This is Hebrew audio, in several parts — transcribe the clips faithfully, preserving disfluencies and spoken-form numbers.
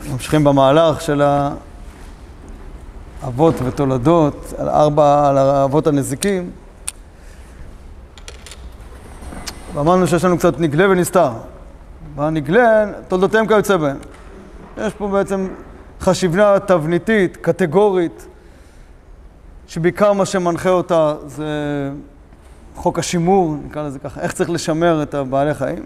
ממשיכים במהלך של האבות ותולדות, על ארבע, על האבות הנזיקים. ואמרנו שיש לנו קצת נגלה ונסתר. והנגלה, תולדותיהם כיוצא בהם. יש פה בעצם חשיבה תבניתית, קטגורית, שבעיקר מה שמנחה אותה זה חוק השימור, נקרא לזה ככה, איך צריך לשמר את הבעלי חיים.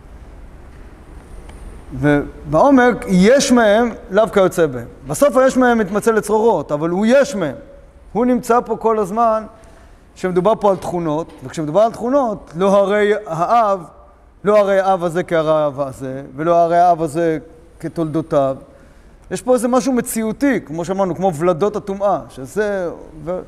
ובעומק יש מהם לאו כיוצא בהם. בסוף היש מהם מתמצא לצרורות, אבל הוא יש מהם. הוא נמצא פה כל הזמן שמדובר פה על תכונות, וכשמדובר על תכונות, לא הרי האב, לא הרי האב הזה כהרי האב הזה, ולא הרי האב הזה כתולדותיו. יש פה איזה משהו מציאותי, כמו שאמרנו, כמו ולדות הטומאה, שזה... ו...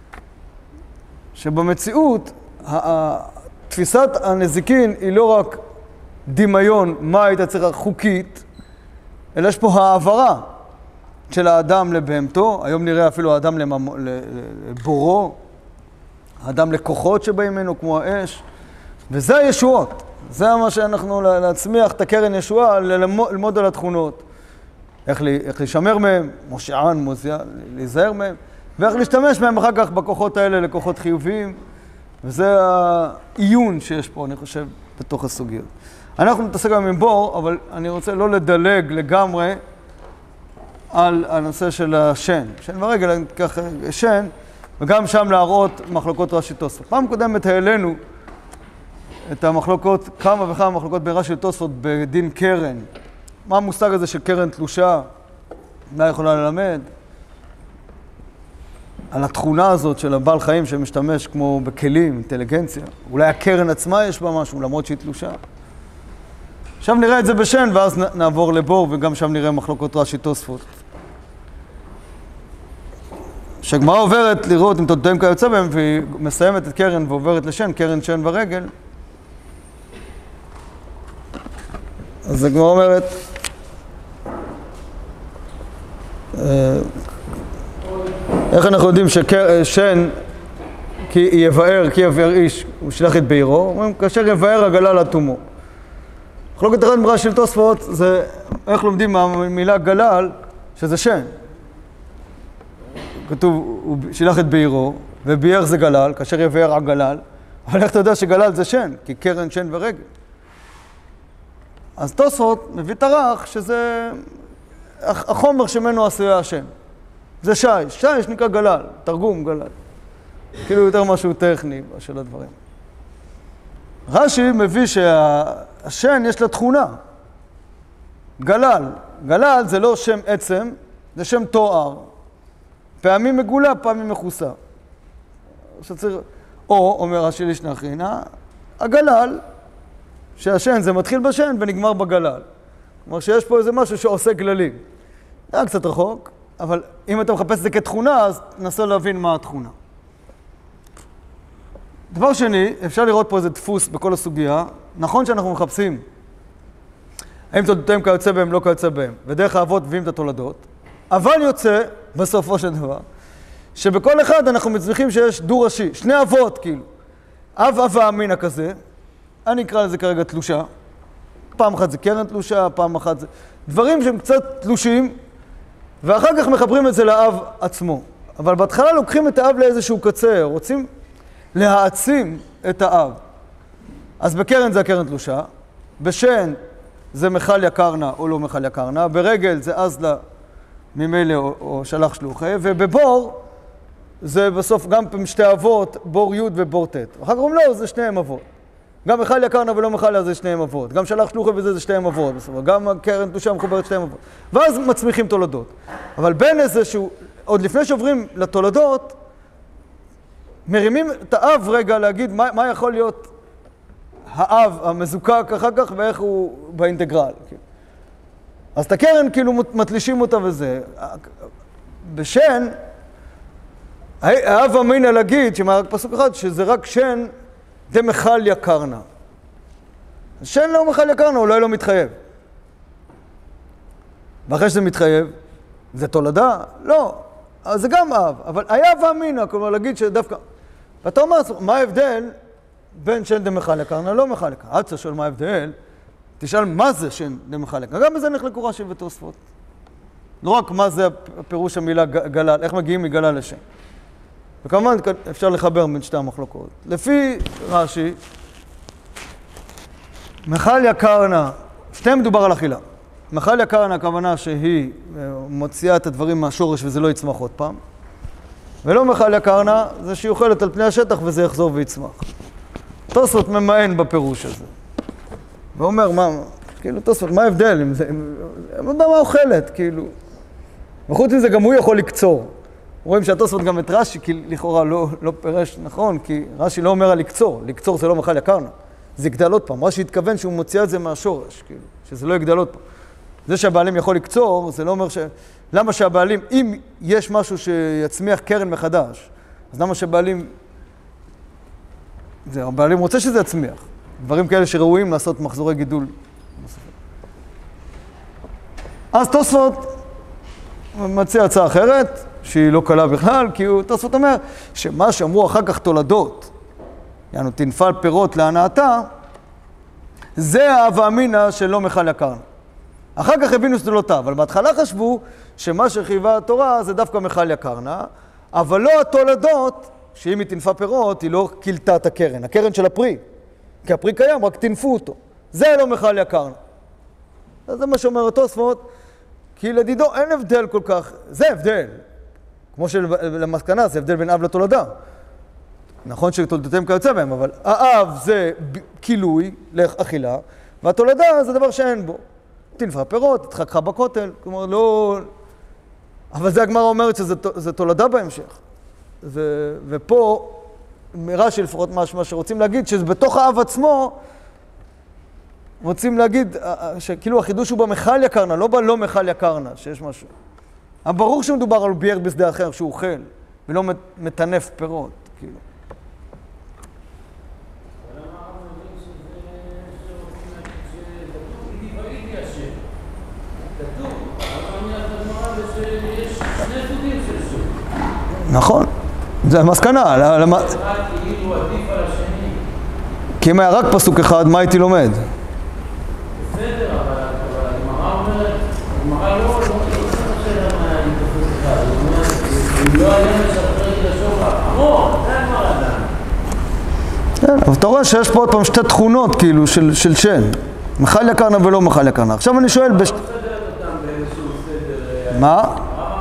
שבמציאות, תפיסת הנזיקין היא לא רק דמיון, מה היית צריך חוקית, אלא יש פה העברה של האדם לבהמתו, היום נראה אפילו האדם לממו, לבורו, האדם לכוחות שבאים ממנו, כמו האש, וזה הישועות. זה מה שאנחנו להצמיח את הקרן ישועה, ללמוד על התכונות. איך, לי, איך לשמר מהם, מושען, מוזיה, להיזהר מהם, ואיך להשתמש מהם אחר כך בכוחות האלה לכוחות חיוביים, וזה העיון שיש פה, אני חושב, בתוך הסוגיות. אנחנו נתעסק גם עם בור, אבל אני רוצה לא לדלג לגמרי על הנושא של השן. שן ורגל, אני אקח שן, וגם שם להראות מחלוקות רש"י תוספות. פעם קודמת העלינו את המחלוקות, כמה וכמה מחלוקות בין רש"י תוספות בדין קרן. מה המושג הזה של קרן תלושה? מה יכולה ללמד? על התכונה הזאת של הבעל חיים שמשתמש כמו בכלים, אינטליגנציה. אולי הקרן עצמה יש בה משהו, למרות שהיא תלושה. עכשיו נראה את זה בשן, ואז נעבור לבור, וגם שם נראה מחלוקות רש"י תוספות. כשהגמרא עוברת לראות אם תולדותיהם כיוצא בהם, והיא מסיימת את קרן ועוברת לשן, קרן שן ורגל. אז הגמרא אומרת, איך אנחנו יודעים ששן, כי יבאר, כי יבאר איש, הוא שלח את בעירו, אומרים, כאשר יבאר הגלל לתומו. מחלוקת אחת מרש"י של תוספות, זה איך לומדים מהמילה גלל, שזה שן. כתוב, הוא שלח את בעירו, וביער זה גלל, כאשר יבאר הגלל, אבל איך אתה יודע שגלל זה שן? כי קרן, שן ורגל. אז תוספות מביא תרח שזה החומר שמנו עשויה השם. זה שיש, שיש נקרא גלל, תרגום גלל. כאילו יותר משהו טכני של הדברים. רש"י מביא שהשן יש לה תכונה. גלל. גלל זה לא שם עצם, זה שם תואר. פעמים מגולה, פעמים מכוסה. שצריך... או, אומר רש"י לשנחרינה, הגלל, שהשן זה מתחיל בשן ונגמר בגלל. כלומר שיש פה איזה משהו שעושה גללים. זה היה קצת רחוק, אבל אם אתה מחפש את זה כתכונה, אז נסה להבין מה התכונה. דבר שני, אפשר לראות פה איזה דפוס בכל הסוגיה. נכון שאנחנו מחפשים האם תולדותיהם כיוצא בהם, לא כיוצא בהם, ודרך האבות מביאים את התולדות, אבל יוצא, בסופו של דבר, שבכל אחד אנחנו מצליחים שיש דו ראשי, שני אבות כאילו. אב אב האמינא כזה, אני אקרא לזה כרגע תלושה, פעם אחת זה קרן תלושה, פעם אחת זה... דברים שהם קצת תלושים, ואחר כך מחברים את זה לאב עצמו. אבל בהתחלה לוקחים את האב לאיזשהו קצה, רוצים להעצים את האב. אז בקרן זה הקרן תלושה, בשן זה מחליה קרנה או לא מחליה קרנה, ברגל זה אזלה ממילא או, או שלח שלוחי, ובבור זה בסוף גם שתי אבות, בור י' ובור ט'. אחר כך אומרים לא, זה שניהם אבות. גם מחליה קרנה ולא מחליה זה שניהם אבות. גם שלח שלוחי וזה זה שניהם אבות. בסוף. גם הקרן תלושה מחוברת שניהם אבות. ואז מצמיחים תולדות. אבל בין איזשהו, עוד לפני שעוברים לתולדות, מרימים את האב רגע להגיד מה, מה יכול להיות האב המזוקק אחר כך ואיך הוא באינטגרל. אז את הקרן כאילו מתלישים אותה וזה. בשן, האב אמינא להגיד, שמרק פסוק אחד, שזה רק שן דמחליה קרנה. שן לא מחליה קרנה, אולי לא מתחייב. ואחרי שזה מתחייב, זה תולדה? לא. אז זה גם אב, אבל היה ואמינא, כלומר להגיד שדווקא... ואתה אומר, מה ההבדל בין שן דמחליה קרנה לא מחליה קרנה? אל תשאל מה ההבדל, תשאל מה זה שן דמחליה קרנה. גם בזה נחלקו רש"י ותוספות. לא רק מה זה הפירוש המילה גלל, איך מגיעים מגלל לשם. וכמובן אפשר לחבר בין שתי המחלוקות. לפי רש"י, מחליה קרנה, שתיהם מדובר על אכילה. מחליה קרנה הכוונה שהיא מוציאה את הדברים מהשורש וזה לא יצמח עוד פעם. ולא מחליה קרנה, זה שהיא אוכלת על פני השטח וזה יחזור ויצמח. תוספות ממען בפירוש הזה. ואומר, מה, כאילו, תוספות, מה ההבדל? אם זה, אם, אני לא יודע מה אוכלת, כאילו. וחוץ מזה גם הוא יכול לקצור. רואים שהתוספות גם את רש"י, כי לכאורה לא, לא פירש נכון, כי רש"י לא אומר על לקצור. לקצור זה לא מחליה קרנה. זה יגדל עוד פעם. רש"י התכוון שהוא מוציא את זה מהשורש, כאילו, שזה לא יגדל עוד פעם. זה שהבעלים יכול לקצור, זה לא אומר ש... למה שהבעלים, אם יש משהו שיצמיח קרן מחדש, אז למה שהבעלים... זה, הבעלים רוצה שזה יצמיח. דברים כאלה שראויים לעשות מחזורי גידול. אז תוספות מציע הצעה אחרת, שהיא לא קלה בכלל, כי תוספות אומר שמה שאמרו אחר כך תולדות, יענו תנפל פירות להנאתה, זה ההווה אמינא שלא מחליה קרנה. אחר כך הבינו שזה לא טוב, אבל בהתחלה חשבו שמה שחייבה התורה זה דווקא מחליה קרנה, אבל לא התולדות, שאם היא תנפה פירות, היא לא קילתה את הקרן, הקרן של הפרי. כי הפרי קיים, רק תנפו אותו. זה לא מחליה קרנה. זה מה שאומר התוספות, כי לדידו אין הבדל כל כך, זה הבדל. כמו שלמסקנה זה הבדל בין אב לתולדה. נכון שתולדותיהם כיוצא בהם, אבל האב זה כילוי לאכילה, והתולדה זה דבר שאין בו. תנפה פירות, תתחככה בכותל, כלומר לא... אבל זה הגמרא אומרת שזה תולדה בהמשך. ו... ופה, מרש"י לפחות מה שרוצים להגיד, שבתוך האב עצמו, רוצים להגיד שכאילו החידוש הוא במחליה קרנה, לא בלא מחליה קרנה, שיש משהו. אבל ברור שמדובר על בייר בשדה אחר שהוא אוכל, ולא מטנף פירות, כאילו. נכון, זה המסקנה. כי אם היה רק פסוק אחד, מה הייתי לומד? בסדר, אבל הגמרא אומרת, הגמרא לא אומרת שאלה מה היה לי פסוק אחד, היא אומרת, אם לא היה משפר את השופר, אמור, זה הגמרא אדם. כן, אבל אתה רואה שיש פה עוד פעם שתי תכונות כאילו של שן, מחליה קרנה ולא מחליה קרנה. עכשיו אני שואל... לא מסדר אותם באיזשהו סדר... מה?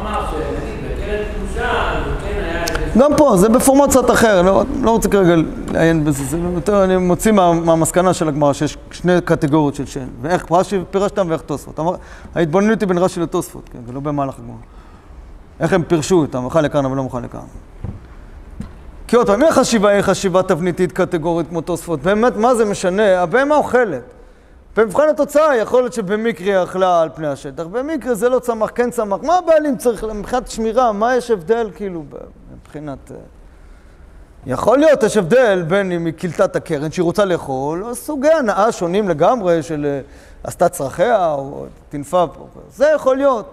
גם פה, זה בפורמט קצת אחר, לא, לא רוצה כרגע לעיין בזה, זה יותר, אני מוציא מה, מהמסקנה של הגמרא שיש שני קטגוריות של שן, ואיך רש"י פירשתם ואיך תוספות. ההתבוננות היא בין רש"י לתוספות, כן, ולא במהלך הגמרא. איך הם פירשו את המחליה קרנה ולא מחליה קרנה. כי עוד פעם, איך חשיבה היא חשיבה תבניתית קטגורית כמו תוספות? באמת, מה זה משנה? הבהמה אוכלת. במבחן התוצאה יכול להיות שבמקרה אכלה על פני השטח, במקרה זה לא צמח, כן צמח. מה הבעלים צריך, מבחינת שמירה, מה יש הבדל כאילו מבחינת... יכול להיות, יש הבדל בין אם היא קילתה את הקרן שהיא רוצה לאכול, או סוגי הנאה שונים לגמרי של עשתה צרכיה או תנפה פה, זה יכול להיות.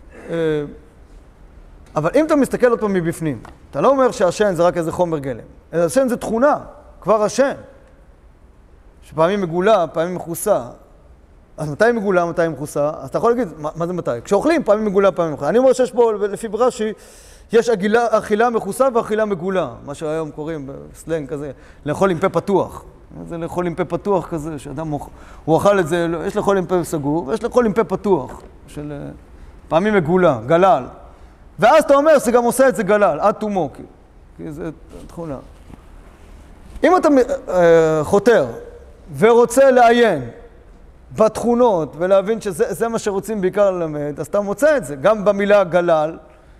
אבל אם אתה מסתכל אותו מבפנים, אתה לא אומר שהשן זה רק איזה חומר גלם, אלא השן זה תכונה, כבר השן. שפעמים מגולה, פעמים מכוסה. אז מתי מגולה, מתי מכוסה? אז אתה יכול להגיד, מה, מה זה מתי? כשאוכלים, פעמים מגולה, פעמים מכוסה. אני אומר שיש פה, לפי ברש"י, יש אגילה, אכילה מכוסה ואכילה מגולה. מה שהיום קוראים בסלנג כזה, לאכול עם פה פתוח. זה לאכול עם פה פתוח כזה, שאדם הוא אכל את זה, יש לאכול עם פה סגור, ויש לאכול עם פה פתוח, של פעמים מגולה, גלל. ואז אתה אומר שגם עושה את זה גלל, עד תומו, כי זה תכונה. אם אתה חותר, ורוצה לעיין בתכונות ולהבין שזה מה שרוצים בעיקר ללמד, אז אתה מוצא את זה, גם במילה גלל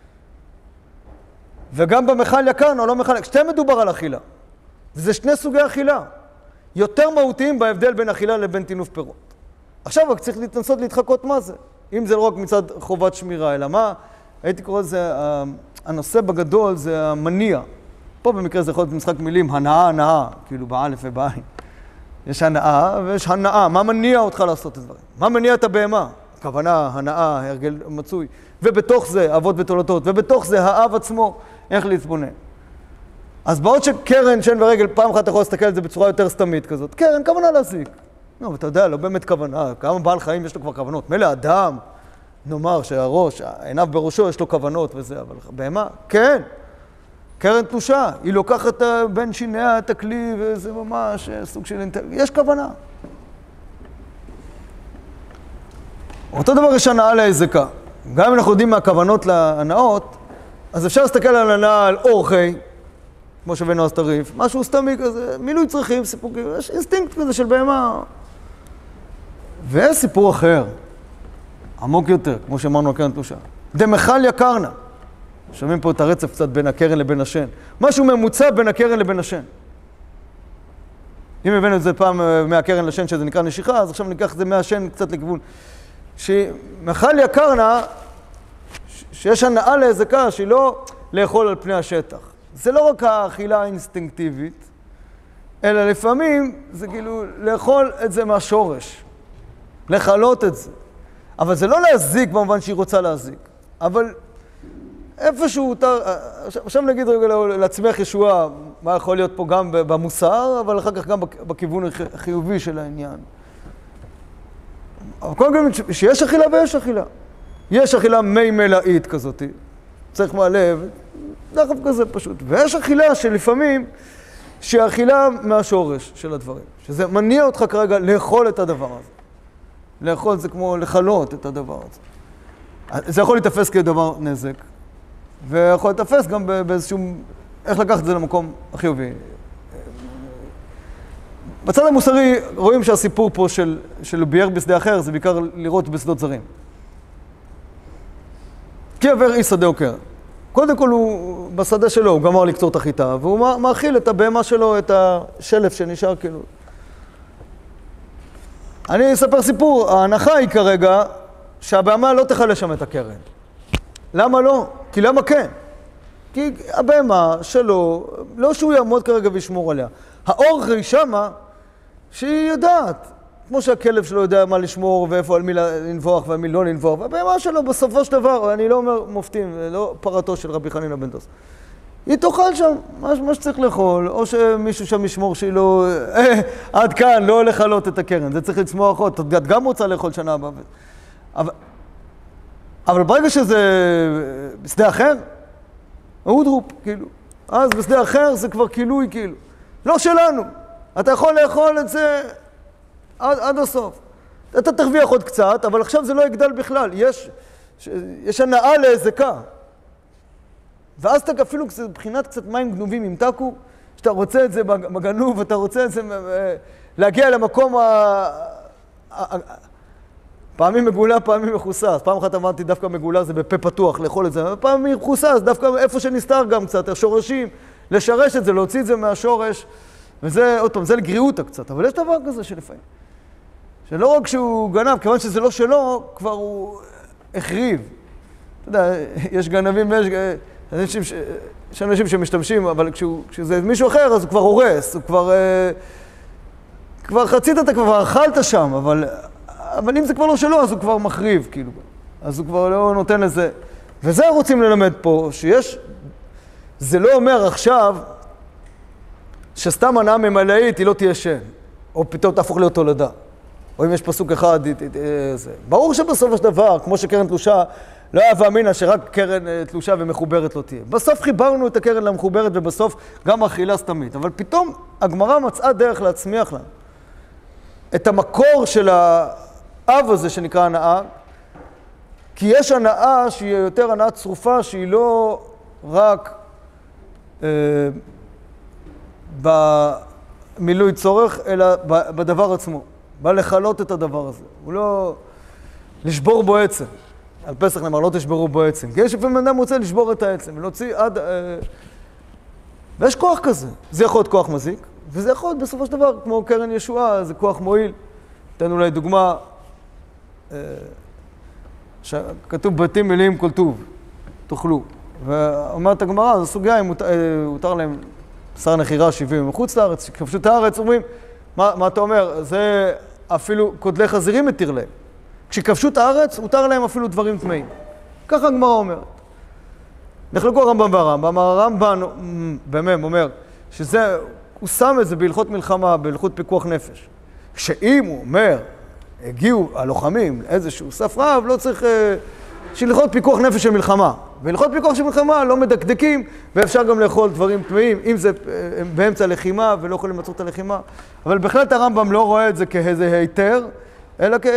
וגם במחליה קרנה או לא מחליה, כשתי מדובר על אכילה. וזה שני סוגי אכילה, יותר מהותיים בהבדל בין אכילה לבין תינוף פירות. עכשיו רק צריך להתנסות להתחקות מה זה, אם זה לא רק מצד חובת שמירה, אלא מה, הייתי קורא לזה, הנושא בגדול זה המניע. פה במקרה זה יכול להיות משחק מילים, הנאה, הנאה, כאילו באלף ובעין. יש הנאה ויש הנאה. מה מניע אותך לעשות את הדברים? מה מניע את הבהמה? הכוונה, הנאה, הרגל מצוי. ובתוך זה, אבות ותולדות, ובתוך זה האב עצמו, איך להתבונן. אז בעוד שקרן, שן ורגל, פעם אחת אתה יכול להסתכל על זה בצורה יותר סתמית כזאת. קרן, כוונה להזיק. לא, ואתה יודע, לא באמת כוונה. כמה בעל חיים יש לו כבר כוונות. מילא אדם, נאמר שהראש, עיניו בראשו, יש לו כוונות וזה, אבל בהמה, כן, קרן תלושה, היא לוקחת בין שיניה את הכלי, וזה ממש סוג של אינטל... יש כוונה. אותו דבר יש הנאה להיזקה. גם אם אנחנו יודעים מהכוונות להנאות, אז אפשר להסתכל על הנאה על אורחי, כמו שבנו אז תריף, משהו סתמי כזה, מילוי צרכים, סיפוקים, יש אינסטינקט כזה של בהמה. ויש סיפור אחר, עמוק יותר, כמו שאמרנו על קרן תלושה. דמחליה קרנה. שומעים פה את הרצף קצת בין הקרן לבין השן. משהו ממוצע בין הקרן לבין השן. אם הבאנו את זה פעם מהקרן לשן, שזה נקרא נשיכה, אז עכשיו ניקח את זה מהשן קצת לכיוון. שמחליה קרנה, שיש הנאה להיזקה, שהיא לא לאכול על פני השטח. זה לא רק האכילה האינסטינקטיבית, אלא לפעמים זה כאילו לאכול את זה מהשורש. לחלות את זה. אבל זה לא להזיק במובן שהיא רוצה להזיק. אבל איפשהו, עכשיו נגיד רגע לעצמך ישועה, מה יכול להיות פה גם במוסר, אבל אחר כך גם בכיוון החיובי של העניין. אבל קודם כל, שיש אכילה ויש אכילה. יש אכילה מי מלאית כזאת, צריך מהלב, דחף כזה פשוט. ויש אכילה שלפעמים, שהאכילה מהשורש של הדברים. שזה מניע אותך כרגע לאכול את הדבר הזה. לאכול זה כמו לחלות את הדבר הזה. זה יכול להתאפס כדבר נזק, ויכול להתאפס גם באיזשהו... איך לקחת את זה למקום החיובי. בצד המוסרי רואים שהסיפור פה של, של בייר בשדה אחר זה בעיקר לראות בשדות זרים. כי עבר אי שדה עוקר. קודם כל הוא בשדה שלו, הוא גמר לקצור את החיטה, והוא מאכיל את הבהמה שלו, את השלף שנשאר כאילו. אני אספר סיפור, ההנחה היא כרגע שהבהמה לא תחלה שם את הקרן. למה לא? כי למה כן? כי הבהמה שלו, לא שהוא יעמוד כרגע וישמור עליה. האורך היא שמה שהיא יודעת, כמו שהכלב שלו יודע מה לשמור ואיפה על מי לנבוח ועל מי לא לנבוח, והבהמה שלו בסופו של דבר, אני לא אומר מופתים, לא פרתו של רבי חנינא בן דוס. היא תאכל שם מה, מה שצריך לאכול, או שמישהו שם ישמור שהיא לא... אה, עד כאן, לא לחלות את הקרן, זה צריך לצמוח עוד, את גם רוצה לאכול שנה הבאה. אבל, אבל ברגע שזה בשדה אחר, אודרופ, כאילו. אז בשדה אחר זה כבר כילוי, כאילו. לא שלנו. אתה יכול לאכול את זה עד, עד הסוף. אתה תרוויח עוד קצת, אבל עכשיו זה לא יגדל בכלל. יש, יש הנאה להיזקה. ואז אתה אפילו מבחינת קצת מים גנובים עם טקו, שאתה רוצה את זה בגנוב, אתה רוצה את זה להגיע למקום ה... פעמים מגולה, פעמים מחוסס. פעם אחת אמרתי דווקא מגולה זה בפה פתוח, לאכול את זה. פעמים מחוסס, דווקא איפה שנסתר גם קצת, השורשים, לשרש את זה, להוציא את זה מהשורש. וזה, עוד פעם, זה לגריעותא קצת. אבל יש דבר כזה שלפעמים. שלא רק שהוא גנב, כיוון שזה לא שלו, כבר הוא החריב. אתה יודע, יש גנבים ויש... יש אנשים שמשתמשים, אבל כשזה מישהו אחר, אז הוא כבר הורס, הוא כבר... כבר חצית, אתה כבר אכלת שם, אבל... אבל אם זה כבר לא שלו, אז הוא כבר מחריב, כאילו. אז הוא כבר לא נותן לזה. וזה רוצים ללמד פה, שיש... זה לא אומר עכשיו שסתם הנאה ממלאית היא לא תהיה שן, או פתאום תהפוך להיות תולדה. או אם יש פסוק אחד, זה... ברור שבסוף של דבר, כמו שקרן תלושה, לא היה ואמינה שרק קרן תלושה ומחוברת לא תהיה. בסוף חיברנו את הקרן למחוברת, ובסוף גם אכילה סתמית. אבל פתאום הגמרא מצאה דרך להצמיח לה. את המקור של האב הזה שנקרא הנאה, כי יש הנאה שהיא יותר הנאה צרופה, שהיא לא רק אה, במילוי צורך, אלא בדבר עצמו. בא לחלות את הדבר הזה. הוא לא... לשבור בו עצם. על פסח נאמר, לא תשברו בו עצם. כי יש לפעמים אדם רוצה לשבור את העצם, ולהוציא עד... אה, ויש כוח כזה. זה יכול להיות כוח מזיק, וזה יכול להיות בסופו של דבר, כמו קרן ישועה, זה כוח מועיל. אתן אולי דוגמה, אה, שכתוב בתים מלאים כל טוב, תאכלו. ואומרת הגמרא, זו סוגיה, אם הותר, הותר להם בשר נחירה שבעים מחוץ לארץ, שכבשו את הארץ, אומרים, מה, מה אתה אומר? זה אפילו קודלי חזירים מתיר להם. כשכבשו את הארץ, הותר להם אפילו דברים טמאים. ככה הגמרא אומרת. נחלקו הרמב"ם והרמב"ם, הרמב"ם במם אומר, שזה, הוא שם את זה בהלכות מלחמה, בהלכות פיקוח נפש. שאם הוא אומר, הגיעו הלוחמים לאיזשהו סף רב, לא צריך... בשביל לאכול פיקוח נפש של מלחמה. ולאכול פיקוח של מלחמה לא מדקדקים, ואפשר גם לאכול דברים טמאים, אם זה באמצע לחימה ולא יכולים לעצור את הלחימה. אבל בהחלט הרמב"ם לא רואה את זה כאיזה היתר, אלא כ...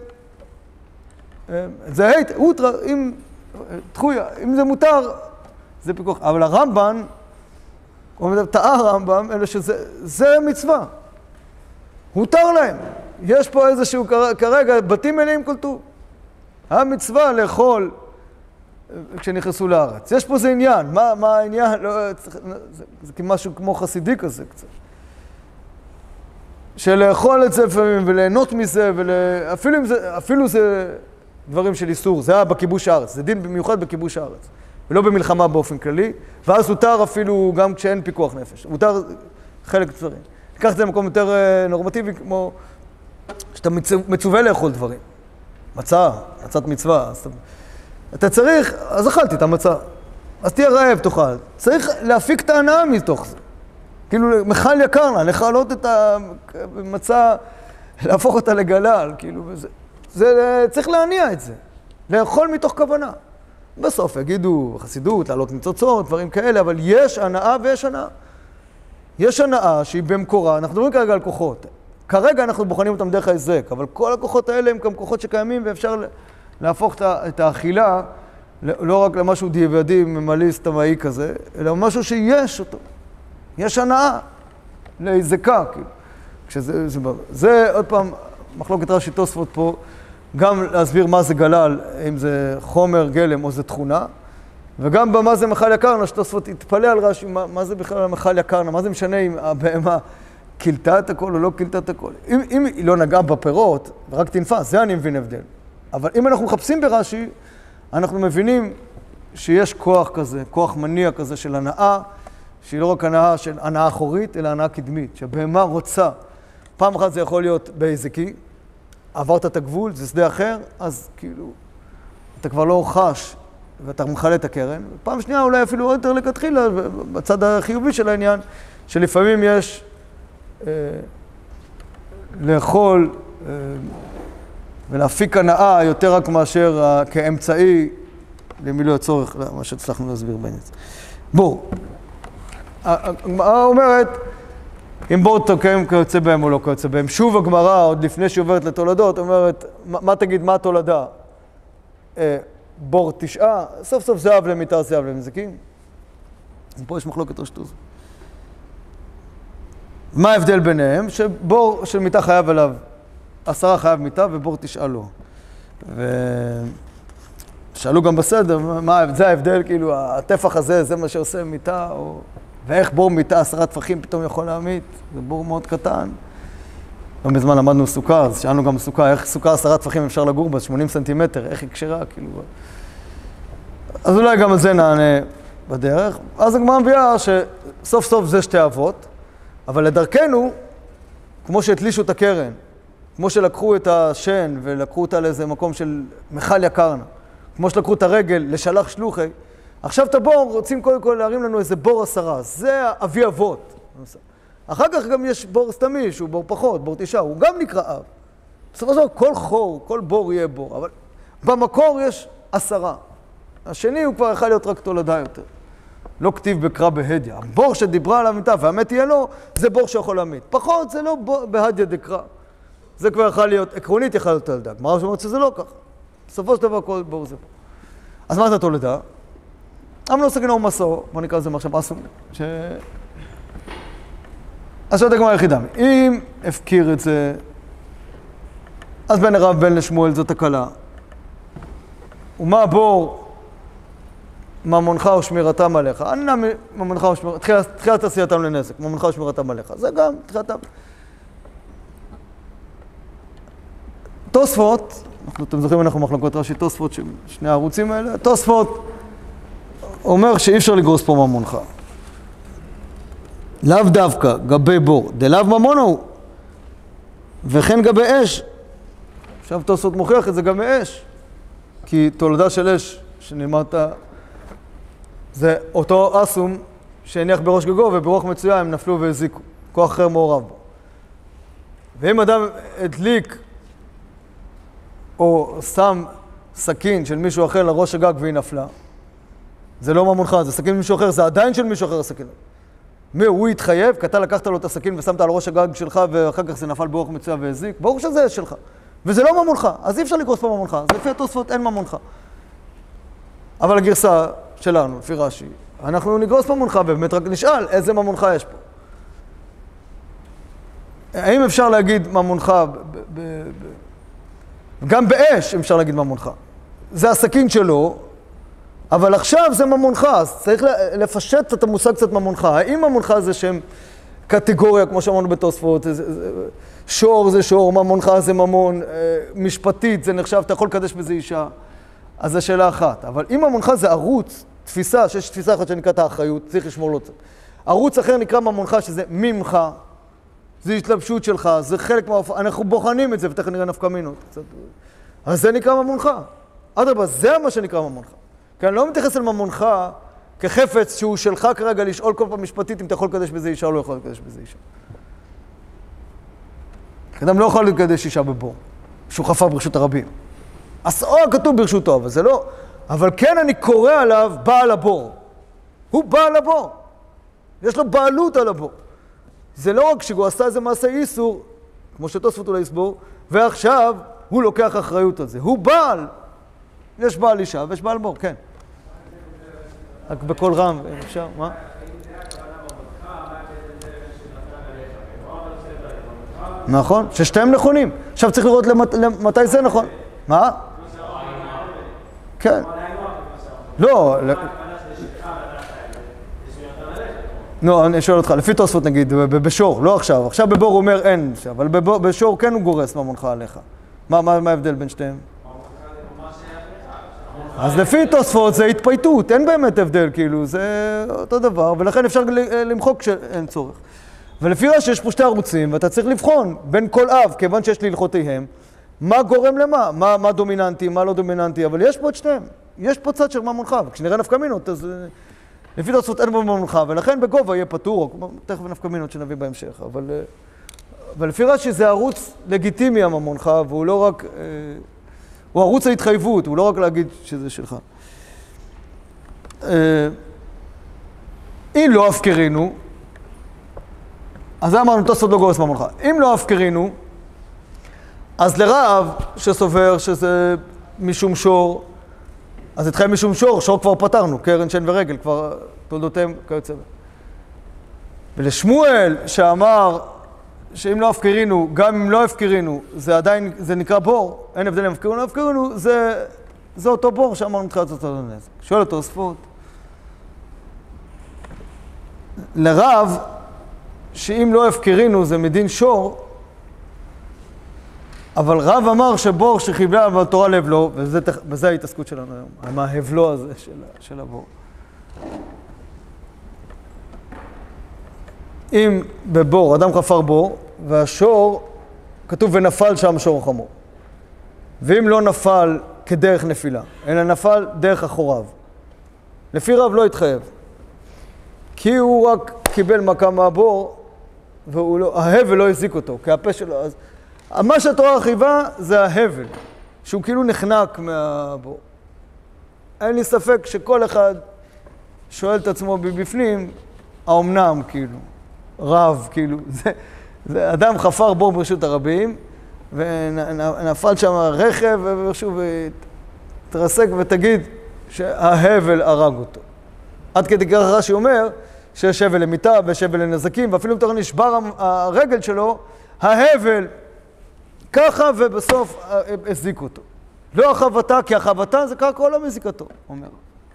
זה היתר, אוטרה, אם... תחויה, אם זה מותר, זה פיקוח. אבל הרמב"ם, טעה הרמב"ם, אלא שזה מצווה. הותר להם. יש פה איזשהו, כרגע, בתים מלאים כל טוב. המצווה לאכול כשנכנסו לארץ. יש פה זה עניין. מה, מה העניין? לא, צריך, זה, זה משהו כמו חסידי כזה קצת. של לאכול את זה לפעמים וליהנות מזה, ואפילו זה, אפילו זה דברים של איסור. זה היה בכיבוש הארץ. זה דין במיוחד בכיבוש הארץ. ולא במלחמה באופן כללי. ואז הותר אפילו גם כשאין פיקוח נפש. הותר חלק דברים. ניקח את זה למקום יותר נורמטיבי, כמו שאתה מצווה לאכול דברים. מצה, מצת מצווה. אז אתה צריך, אז אכלתי את המצה. אז תהיה רעב, תאכל. צריך להפיק את ההנאה מתוך זה. כאילו, מחל יקר לה, לחלות את המצה, להפוך אותה לגלל, כאילו, וזה. זה, צריך להניע את זה. לאכול מתוך כוונה. בסוף יגידו, חסידות, לעלות ניצוצות, דברים כאלה, אבל יש הנאה ויש הנאה. יש הנאה שהיא במקורה, אנחנו מדברים כרגע על כוחות. כרגע אנחנו בוחנים אותם דרך ההזק, אבל כל הכוחות האלה הם גם כוחות שקיימים, ואפשר להפוך את האכילה לא רק למשהו דיוודי, ממליס, תמאי כזה, אלא משהו שיש אותו. יש הנאה להזקה, כאילו. כשזה, זה, זה עוד פעם, מחלוקת רש"י תוספות פה, גם להסביר מה זה גלל, אם זה חומר, גלם או זה תכונה, וגם במה זה מחל יקרנה, שתוספות יתפלא על רש"י, מה, מה זה בכלל מחל יקרנה, מה זה משנה אם הבהמה קילתה את הכל או לא קילתה את הכל. אם, אם היא לא נגעה בפירות, רק תנפה, זה אני מבין הבדל. אבל אם אנחנו מחפשים ברש"י, אנחנו מבינים שיש כוח כזה, כוח מניע כזה של הנאה, שהיא לא רק הנאה של הנאה אחורית, אלא הנאה קדמית, שהבהמה רוצה. פעם אחת זה יכול להיות בהזקי, עברת את הגבול, זה שדה אחר, אז כאילו, אתה כבר לא חש, ואתה מחלה את הקרן. פעם שנייה אולי אפילו יותר לכתחילה, בצד החיובי של העניין, שלפעמים יש אה, לאכול אה, ולהפיק הנאה יותר רק מאשר אה, כאמצעי למילוי הצורך, מה שהצלחנו להסביר בעניין הזה. בור. הגמרא אומרת, אם בור תוקם כיוצא בהם או לא כיוצא בהם. שוב הגמרא, עוד לפני שהיא עוברת לתולדות, אומרת, מה, מה תגיד, מה התולדה? אה, בור תשעה, סוף סוף זהב למיתר, זהב למזיקים. פה יש מחלוקת רשתוז. מה ההבדל ביניהם? שבור של מיתה חייב עליו, עשרה חייב מיתה ובור תשעה לא. ושאלו גם בסדר, מה, זה ההבדל, כאילו, הטפח הזה, זה מה שעושה מיתה, או... ואיך בור מיתה עשרה טפחים פתאום יכול להמית? זה בור מאוד קטן. לא מזמן למדנו סוכה, אז שאלנו גם סוכה, איך סוכה עשרה טפחים אפשר לגור בה, שמונים סנטימטר, איך היא קשרה, כאילו... אז אולי גם על זה נענה בדרך. אז הגמרא מביאה שסוף סוף זה שתי אבות, אבל לדרכנו, כמו שהתלישו את הקרן, כמו שלקחו את השן ולקחו אותה לאיזה מקום של מחל יקרנה, כמו שלקחו את הרגל לשלח שלוחי, עכשיו את הבור רוצים קודם כל להרים לנו איזה בור עשרה, זה אבי אבות. אחר כך גם יש בור סתמי, שהוא בור פחות, בור תשעה, הוא גם נקרא אב. בסופו של דבר כל חור, כל בור יהיה בור, אבל במקור יש עשרה. השני הוא כבר יכול להיות רק תולדה יותר. לא כתיב בקרא בהדיא. הבור שדיברה על המיטה והמת יהיה לו, זה בור שיכול להמית. פחות זה לא בהדיא דקרא. זה כבר יכול להיות, עקרונית יכול להיות תולדה. גמרא שאומרת שזה לא ככה. בסופו של דבר כל בור זה בור. אז מה זה תולדה? אמנו סגנור מסור, בוא נקרא לזה עכשיו אסום, ש... אז שואלת הגמרא היחידה, אם הפקיר את זה, אז בין הרב בין לשמואל זאת הקלה. ומה הבור? ממונך ושמירתם עליך. אני נע ממונך ושמירתם, תחילת, תחילת עשייתם לנזק, ממונך ושמירתם עליך. זה גם תחילתם. תוספות, אנחנו, אתם זוכרים, אנחנו מחלקות רש"י תוספות, שני הערוצים האלה, תוספות אומר שאי אפשר לגרוס פה ממונך. לאו דווקא גבי בור, דלאו ממון הוא, וכן גבי אש. עכשיו תוספות מוכיח את זה גם מאש, כי תולדה של אש שנאמרת, זה אותו אסום שהניח בראש גגו וברוח מצויה הם נפלו והזיקו, כוח אחר מעורב בו. ואם אדם הדליק או שם סכין של מישהו אחר לראש הגג והיא נפלה, זה לא ממונך, זה סכין מישהו אחר, זה עדיין של מישהו אחר הסכין. מי, הוא התחייב, כי אתה לקחת לו את הסכין ושמת על ראש הגג שלך ואחר כך זה נפל באורח מצויה והזיק, ברור שזה שלך. וזה לא ממונך, אז אי אפשר לגרוס פה ממונך, זה לפי התוספות אין ממונך. אבל הגרסה שלנו, לפי רש"י, אנחנו נגרוס ממונך ובאמת רק נשאל איזה ממונך יש פה. האם אפשר להגיד ממונך, ב- ב- ב- גם באש אפשר להגיד ממונך. זה הסכין שלו, אבל עכשיו זה ממונך, אז צריך לפשט את המושג קצת ממונך. האם ממונך זה שם קטגוריה, כמו שאמרנו בתוספות, שור זה שור, ממונך זה ממון, משפטית זה נחשב, אתה יכול לקדש בזה אישה, אז זו שאלה אחת. אבל אם ממונך זה ערוץ, תפיסה, שיש תפיסה אחת שנקראת האחריות, צריך לשמור לו קצת. ערוץ אחר נקרא ממונך, שזה ממך, זה התלבשות שלך, זה חלק מה... אנחנו בוחנים את זה, ותכף נראה נפקא מינות. אז זה נקרא ממונך. אדרבה, זה מה שנקרא ממונך. כי אני לא מתייחס אל ממונך כחפץ שהוא שלך כרגע לשאול כל פעם משפטית אם אתה יכול לקדש בזה אישה או לא יכול לקדש בזה אישה. אדם לא יכול לקדש אישה בבור, שהוא חפר ברשות הרבים. עשו כתוב ברשותו, אבל זה לא... אבל כן אני קורא עליו בעל הבור. הוא בעל הבור. יש לו בעלות על הבור. זה לא רק שהוא עשה איזה מעשה איסור, כמו שתוספות אולי יסבור, ועכשיו הוא לוקח אחריות על זה. הוא בעל. יש בעל אישה ויש בעל בור, כן. רק בכל רם, אפשר, מה? נכון, ששתיהם נכונים. עכשיו צריך לראות למתי זה נכון. מה? כן. לא, לא, אני שואל אותך, לפי תוספות נגיד, בשור, לא עכשיו, עכשיו בבור הוא אומר אין, אבל בשור כן הוא גורס ממונך עליך. מה ההבדל בין שתיהם? אז לפי תוספות זה התפייטות, אין באמת הבדל, כאילו, זה אותו דבר, ולכן אפשר למחוק כשאין צורך. ולפי רש"י יש פה שתי ערוצים, ואתה צריך לבחון בין כל אב, כיוון שיש לי הלכותיהם, מה גורם למה, מה, מה דומיננטי, מה לא דומיננטי, אבל יש פה את שניהם, יש פה צד של ממונך, וכשנראה נפקא מינות, אז לפי תוספות אין בו ממונך, ולכן בגובה יהיה פטור, או תכף נפקא מינות שנביא בהמשך, אבל, אבל לפי רש"י זה ערוץ לגיטימי הממונך, והוא לא רק... הוא ערוץ ההתחייבות, הוא לא רק להגיד שזה שלך. אם לא הפקרינו, אז זה אמרנו, תוספות לא גורס ממונך. אם לא הפקרינו, אז לרב שסובר שזה משום שור, אז התחיל משום שור, שור כבר פתרנו, קרן, שן ורגל, כבר תולדותיהם כיוצא. ולשמואל שאמר, שאם לא הפקרינו, גם אם לא הפקרינו, זה עדיין, זה נקרא בור, אין הבדל אם הפקרינו, לא הפקרינו, זה, זה אותו בור שאמרנו מתחילת אותו נזק. שואל אותו תוספות. לרב, שאם לא הפקרינו זה מדין שור, אבל רב אמר שבור שחיבלה אבל תורה להבלו, וזה, וזה ההתעסקות שלנו היום, מה ההבלו הזה של, של הבור. אם בבור, אדם חפר בור, והשור, כתוב ונפל שם שור חמור. ואם לא נפל כדרך נפילה, אלא נפל דרך אחוריו. לפי רב לא התחייב. כי הוא רק קיבל מכה מהבור, וההבל לא הזיק אותו, כי הפה שלו... אז... מה שהתורה חייבה זה ההבל, שהוא כאילו נחנק מהבור. אין לי ספק שכל אחד שואל את עצמו בפנים, האומנם כאילו, רב כאילו, זה, זה אדם חפר בור ברשות הרבים, ונפל שם רכב, ושוב תרסק ותגיד שההבל הרג אותו. עד כדי כך רש"י אומר שיש הבל למיתה ויש הבל לנזקים, ואפילו אם תורה נשבר הרגל שלו, ההבל ככה ובסוף הזיק אותו. לא החבטה, כי החבטה זה ככה כל המזיקתו, אומר.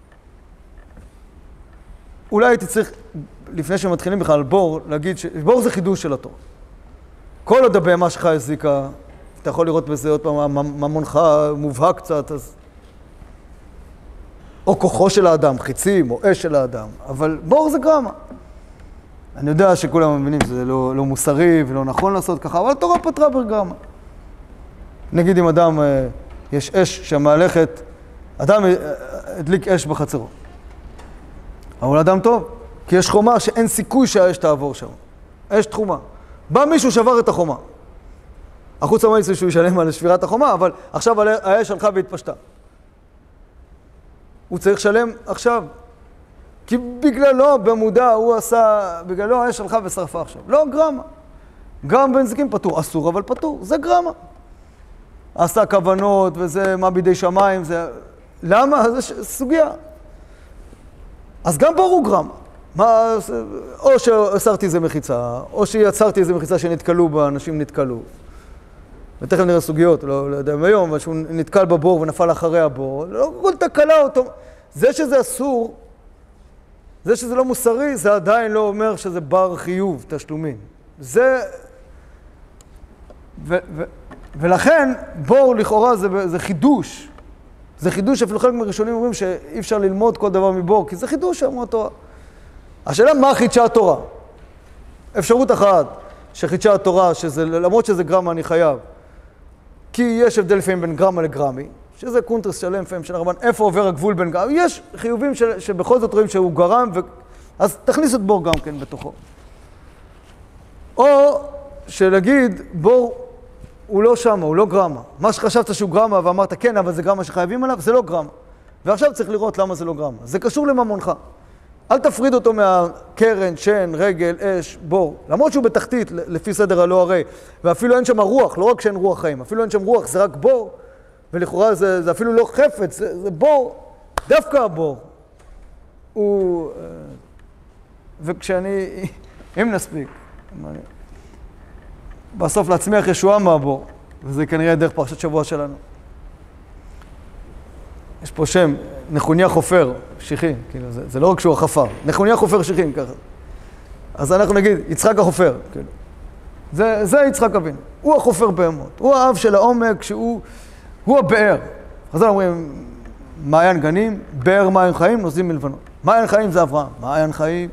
אולי הייתי צריך, לפני שמתחילים בכלל על בור, להגיד שבור זה חידוש של התורה. כל עוד הבהמה שלך הזיקה, אתה יכול לראות בזה עוד פעם, ממונך מובהק קצת, אז... או כוחו של האדם, חיצים, או אש של האדם, אבל בור זה גרמה. אני יודע שכולם מבינים שזה לא, לא מוסרי ולא נכון לעשות ככה, אבל התורה פתרה בגרמה. נגיד אם אדם, יש אש שהמהלכת, אדם הדליק אש בחצרו. אבל אדם טוב, כי יש חומה שאין סיכוי שהאש תעבור שם. אש תחומה. בא מישהו שבר את החומה. החוץ אמר לי שהוא ישלם על שבירת החומה, אבל עכשיו האש הלכה והתפשטה. הוא צריך לשלם עכשיו. כי בגללו, במודע, הוא עשה, בגללו האש הלכה ושרפה עכשיו. לא גרמה. גרם בנזיקים פטור. אסור, אבל פטור. זה גרמה. עשה כוונות, וזה מה בידי שמיים, זה... למה? זה ש... סוגיה. אז גם בור הוא גרמה. מה... או שהסרתי איזה מחיצה, או שיצרתי איזה מחיצה שנתקלו בה, אנשים נתקלו. ותכף נראה סוגיות, לא, לא יודע מהיום, אבל שהוא נתקל בבור ונפל אחרי הבור, לא כל תקלה אותו. זה שזה אסור, זה שזה לא מוסרי, זה עדיין לא אומר שזה בר חיוב, תשלומים. זה... ו... ו... ולכן, בור לכאורה זה, זה חידוש. זה חידוש, אפילו חלק מהראשונים אומרים שאי אפשר ללמוד כל דבר מבור, כי זה חידוש, אמרו התורה. השאלה מה חידשה התורה? אפשרות אחת, שחידשה התורה, שזה, למרות שזה גרמה אני חייב, כי יש הבדל לפעמים בין גרמה לגרמי, שזה קונטרס שלם לפעמים של הרבן, איפה עובר הגבול בין גרמי, יש חיובים ש, שבכל זאת רואים שהוא גרם, ו... אז תכניס את בור גם כן בתוכו. או שלהגיד, בור הוא לא שמה, הוא לא גרמה. מה שחשבת שהוא גרמה ואמרת כן, אבל זה גרמה שחייבים עליו, זה לא גרמה. ועכשיו צריך לראות למה זה לא גרמה. זה קשור לממונך. אל תפריד אותו מהקרן, שן, רגל, אש, בור. למרות שהוא בתחתית, לפי סדר הלא הרי, ואפילו אין שם רוח, לא רק שאין רוח חיים, אפילו אין שם רוח, זה רק בור, ולכאורה זה, זה אפילו לא חפץ, זה, זה בור, דווקא הבור. הוא... וכשאני... אם נספיק, בסוף להצמיח ישועה מהבור, וזה כנראה דרך פרשת שבוע שלנו. יש פה שם, נחוניה חופר, שיחי, כאילו, זה, זה לא רק שהוא החפר, נחוניה חופר שיחים ככה. אז אנחנו נגיד, יצחק החופר, כאילו. זה, זה יצחק אבינו, הוא החופר בהמות, הוא האב של העומק, שהוא, הוא הבאר. אז אנחנו אומרים, מעיין גנים, באר מים חיים, נוזלים מלבנות. מעיין חיים זה אברהם, מעיין חיים.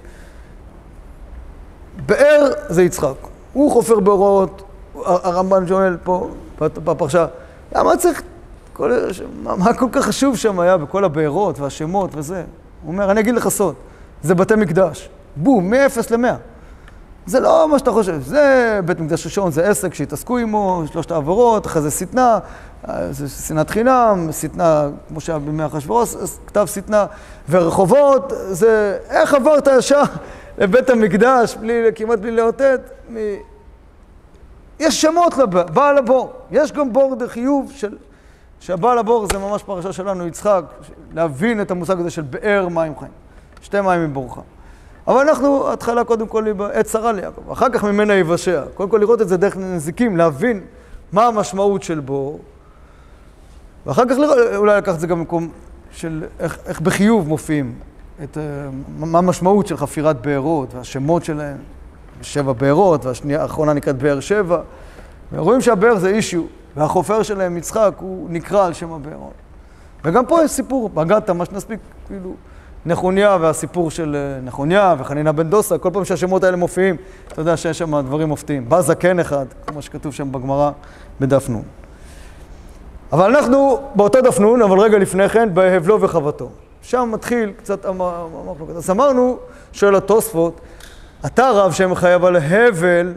באר זה יצחק, הוא חופר בארות, הרמב"ן שואל פה, בפרשה, למה צריך... כל, מה, מה כל כך חשוב שם היה בכל הבארות והשמות וזה? הוא אומר, אני אגיד לך סוד, זה בתי מקדש. בום, מ-אפס למאה. זה לא מה שאתה חושב. זה בית מקדש ראשון, זה עסק שהתעסקו עמו, שלושת העברות, אחרי זה סתנה, זה שנאת חינם, סתנה, כמו שהיה בימי אחשוורוש, כתב סתנה, ורחובות, זה איך עברת ישר לבית המקדש, בלי, כמעט בלי לאותת, מ... יש שמות לבעל הבור. יש גם בור דחיוב של... שהבעל הבור זה ממש פרשה שלנו, יצחק, להבין את המושג הזה של באר מים חיים. שתי מים מבורך. אבל אנחנו, התחלה קודם כל, עת צרה ליעקב, אחר כך ממנה יבשע. קודם כל לראות את זה דרך נזיקים, להבין מה המשמעות של בור, ואחר כך לראות, אולי לקחת את זה גם במקום של איך, איך בחיוב מופיעים, את, מה המשמעות של חפירת בארות, והשמות שלהם, שבע בארות, והשנייה האחרונה נקראת באר שבע, ורואים שהבאר זה אישיו. והחופר שלהם, יצחק, הוא נקרא על שם הבארות. וגם פה יש סיפור, בגדת, מה שנספיק, כאילו, נחוניה והסיפור של נחוניה וחנינה בן דוסה, כל פעם שהשמות האלה מופיעים, אתה יודע שיש שם דברים מופתיים. בא זקן אחד, כמו שכתוב שם בגמרא, בדף נון. אבל אנחנו באותו דף נון, אבל רגע לפני כן, בהבלו וחוותו. שם מתחיל קצת המחלוקת. אז אמרנו, שואל התוספות, אתה רב שמחייב על הבל,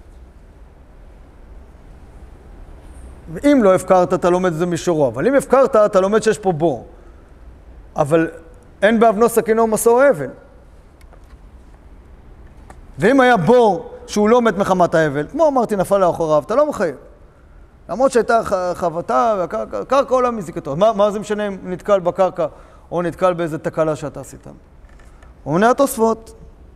ואם לא הפקרת, אתה לומד את זה מישורו. אבל אם הפקרת, אתה לומד שיש פה בור. אבל אין באבנו סכינו מסור הבל. ואם היה בור שהוא לא מת מחמת ההבל, כמו אמרתי, נפל לאחוריו, אתה לא מחייב. למרות שהייתה חבטה, והקרקע עולה מזיקתו. מה, מה זה משנה אם נתקל בקרקע או נתקל באיזה תקלה שאתה עשית? ומנה התוספות,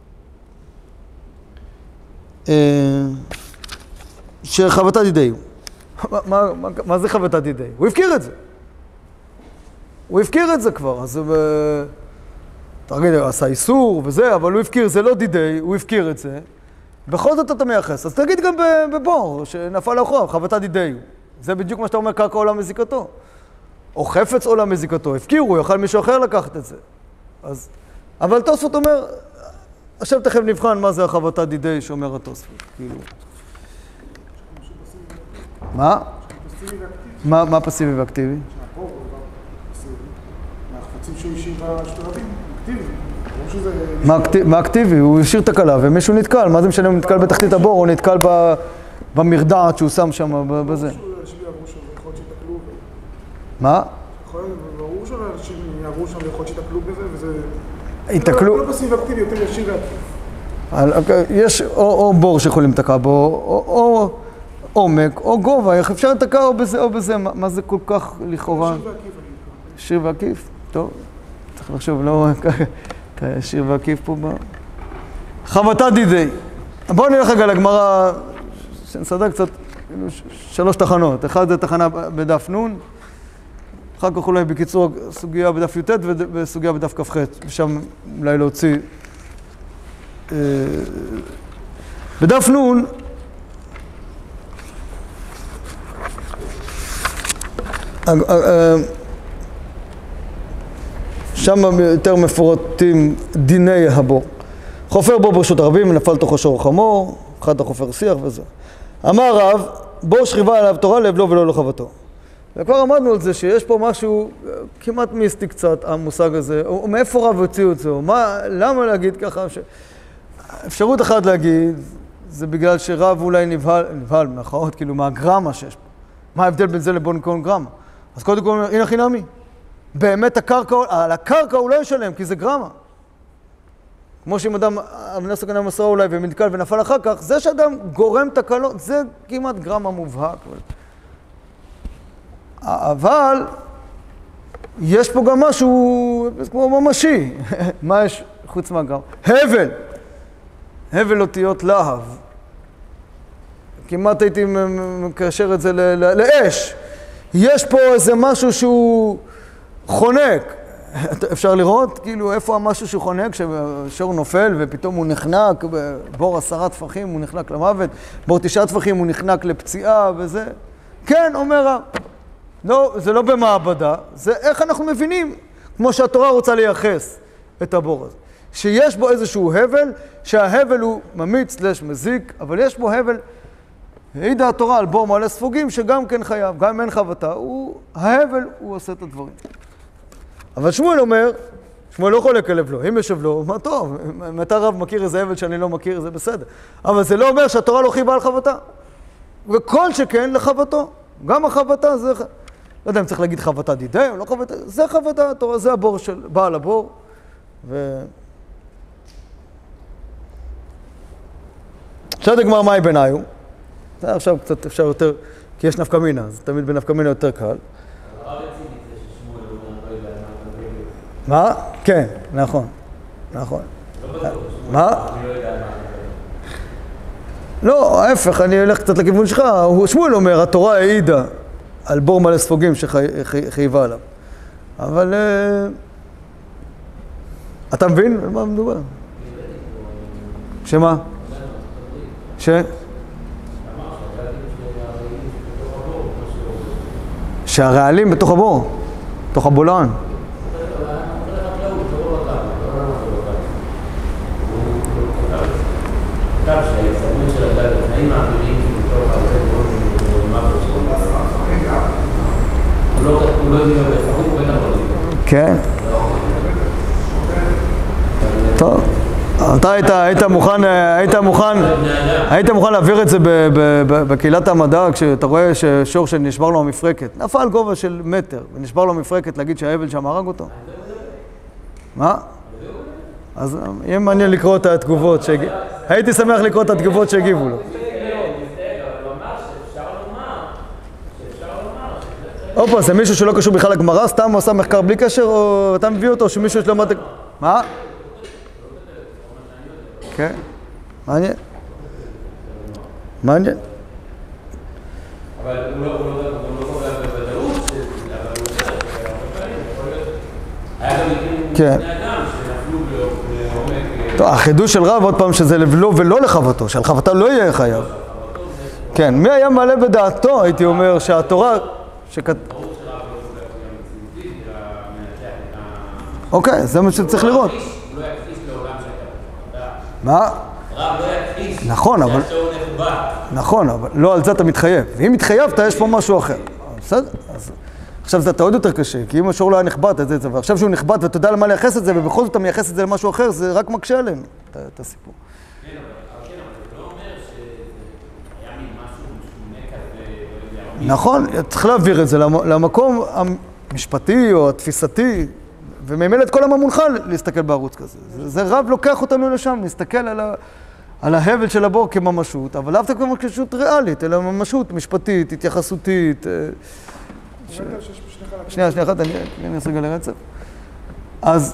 שחבטה דידי. מה, מה, מה, מה זה חבטה דידי? הוא הפקיר את זה. הוא הפקיר את זה כבר, אז הוא... תגיד, הוא עשה איסור וזה, אבל הוא הפקיר, זה לא דידי, הוא הפקיר את זה. בכל זאת אתה מייחס, אז תגיד גם בבור, שנפל לאחוריו, חבטה דידי. זה בדיוק מה שאתה אומר, קרקע עולה מזיקתו. או חפץ עולה מזיקתו, הפקירו, יוכל מישהו אחר לקחת את זה. אז... אבל תוספות אומר, עכשיו תכף נבחן מה זה החבטה דידי שאומר התוספות, כאילו. מה? מה, מה פסיבי ואקטיבי? מהחפצים שהוא השאיר בשטרבים, אקטיבי. מה אקטיבי? הוא השאיר תקלה ומישהו נתקל. מה זה משנה אם הוא נתקל בתחתית הבור או נתקל במרדעת שהוא שם שם בזה. אנשים יעברו שם, יכול להיות שיתקלו בזה. מה? ברור שאנשים יעברו שם, יכול להיות שיתקלו בזה, וזה... יתקלו... לא פסיב אקטיבי, יותר ישיר ועקיף. יש או בור שיכולים לתקע בו, או עומק, או גובה, איך אפשר לתקע או בזה או בזה, מה זה כל כך לכאורה? ישיר ועקיף, אני מקווה. ישיר ועקיף? טוב, צריך לחשוב, לא ככה ישיר ועקיף פה ב... חבטה דידי. בואו נלך רגע לגמרא, שנסדר קצת, שלוש תחנות. אחד זה תחנה בדף נון, אחר כך אולי בקיצור סוגיה בדף י"ט וסוגיה בדף כ"ח, ושם אולי להוציא. בדף נון, שם יותר מפורטים דיני הבור. חופר בור ברשות הרבים, נפל תוכו שור חמור, אחד החופר שיח וזה. אמר רב, בור שכיבה עליו תורה לבלו ולא לחבטו. וכבר עמדנו על זה שיש פה משהו כמעט מיסטי קצת, המושג הזה, או מאיפה רב הוציאו את זה, או מה, למה להגיד ככה? ש... אפשרות אחת להגיד, זה בגלל שרב אולי נבהל, נבהל מאחרות, כאילו מהגרמה שיש פה. מה ההבדל בין זה לבין כל גרמה? אז קודם כל, הנה חינמי. באמת הקרקע, על הקרקע הוא לא ישלם, כי זה גרמה. כמו שאם אדם, אבנס הגנה מסרה אולי ומתקל ונפל אחר כך, זה שאדם גורם תקלות, זה כמעט גרמה מובהק. אבל יש פה גם משהו כמו ממשי. מה יש חוץ מהגרמה? הבל. הבל אותיות להב. כמעט הייתי מקשר את זה לאש. יש פה איזה משהו שהוא חונק. אפשר לראות כאילו איפה המשהו שהוא חונק, כששור נופל ופתאום הוא נחנק, בור עשרה טפחים הוא נחנק למוות, בור תשעה טפחים הוא נחנק לפציעה וזה. כן, אומר רב. לא, זה לא במעבדה, זה איך אנחנו מבינים, כמו שהתורה רוצה לייחס את הבור הזה. שיש בו איזשהו הבל, שההבל הוא ממיץ סלש מזיק, אבל יש בו הבל, העידה התורה על בור מלא ספוגים, שגם כן חייב, גם אם אין חבטה, הוא, ההבל הוא עושה את הדברים. אבל שמואל אומר, שמואל לא חולק על הבלו, אם יש הבלו, מה טוב, אם אתה רב מכיר איזה הבל שאני לא מכיר, זה בסדר. אבל זה לא אומר שהתורה לא חייבה על חבטה. וכל שכן לחבטו, גם החבטה זה... לא יודע אם צריך להגיד חבטה דידי או לא חבטה, זה חבטה התורה, זה הבור של בעל הבור. ו... עכשיו דגמר מהי ביניו. זה עכשיו קצת אפשר יותר, כי יש נפקא מינה, אז תמיד בנפקא מינה יותר קל. מה? כן, נכון, נכון. מה? לא, ההפך, אני אלך קצת לכיוון שלך. שמואל אומר, התורה העידה על בור מלא ספוגים שחייבה עליו. אבל... אתה מבין? מה מדובר? שמה? ש? שהרעלים בתוך הבור, בתוך הבולען. כן. טוב. אתה היית, היית מוכן, היית מוכן, היית מוכן להעביר את זה בקהילת המדע, כשאתה רואה ששור שנשבר לו המפרקת, נפל גובה של מטר, ונשבר לו המפרקת, להגיד שההבל שם הרג אותו? מה? אז יהיה מעניין לקרוא את התגובות, הייתי שמח לקרוא את התגובות שהגיבו לו. אופה, זה מישהו שלא קשור בכלל לגמרא, סתם הוא עשה מחקר בלי קשר, או אתה מביא אותו, שמישהו יש לו למד... מה? כן, מעניין. מעניין. אבל הוא לא קובע בוודאות, אבל הוא עושה, היה גם מקרים בני אדם שנפלו לעומק... טוב, החידוש של רב עוד פעם שזה לא ולא לחבטו, שעל חבטה לא יהיה חייב. כן, מי היה מעלה בדעתו, הייתי אומר, שהתורה... אוקיי, זה מה שצריך לראות. מה? רב לא יכחיש. נכון, אבל... שהשור נחבט. נכון, אבל לא על זה אתה מתחייב. ואם מתחייבת, יש פה משהו אחר. בסדר? עכשיו זה אתה עוד יותר קשה, כי אם השור לא היה נחבט, את זה, ועכשיו שהוא נחבט ואתה יודע למה לייחס את זה, ובכל זאת אתה מייחס את זה למשהו אחר, זה רק מקשה עלינו, את הסיפור. כן, אבל זה לא אומר שהיה מין משהו נכון, צריך להעביר את זה למקום המשפטי או התפיסתי, וממילא את כל הממונך להסתכל בערוץ כזה. זה רב לוקח אותנו לשם, להסתכל על, ה, על ההבל של הבור כממשות, אבל לאו דווקא כממשות ריאלית, אלא ממשות משפטית, התייחסותית. ש... שנייה, שנייה אחת, אני אנסה רגע לרצף. אז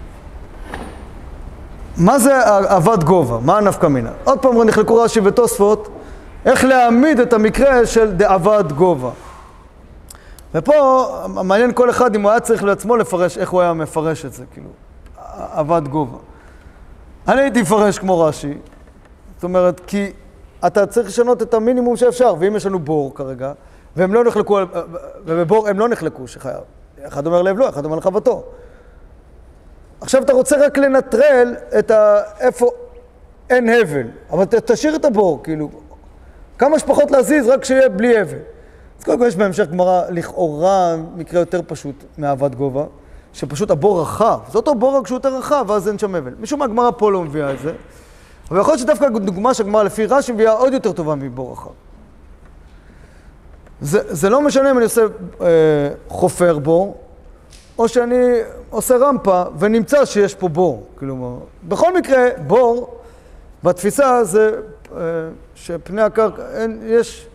מה זה אהבת גובה? מה הנפקא מינה? עוד פעם נחלקו רש"י ותוספות, איך להעמיד את המקרה של דאהבת גובה. ופה מעניין כל אחד אם הוא היה צריך לעצמו לפרש, איך הוא היה מפרש את זה, כאילו, אהבת גובה. אני הייתי מפרש כמו רש"י, זאת אומרת, כי אתה צריך לשנות את המינימום שאפשר, ואם יש לנו בור כרגע, והם לא נחלקו, ובבור הם לא נחלקו שחייב. אחד אומר לב לא, אחד אומר לחבטו. עכשיו אתה רוצה רק לנטרל את ה... איפה אין הבל, אבל תשאיר את הבור, כאילו, כמה שפחות להזיז, רק שיהיה בלי הבל. אז קודם כל יש בהמשך גמרא לכאורה מקרה יותר פשוט מאהבת גובה, שפשוט הבור רחב, זה אותו בור רק שהוא יותר רחב, ואז אין שם הבל. משום מה הגמרא פה לא מביאה את זה, אבל יכול להיות שדווקא דוגמה שהגמרא לפי רש"י מביאה עוד יותר טובה מבור רחב. זה, זה לא משנה אם אני עושה אה, חופר בור, או שאני עושה רמפה ונמצא שיש פה בור. כלומר, בכל מקרה, בור, בתפיסה זה אה, שפני הקרקע, אין, יש...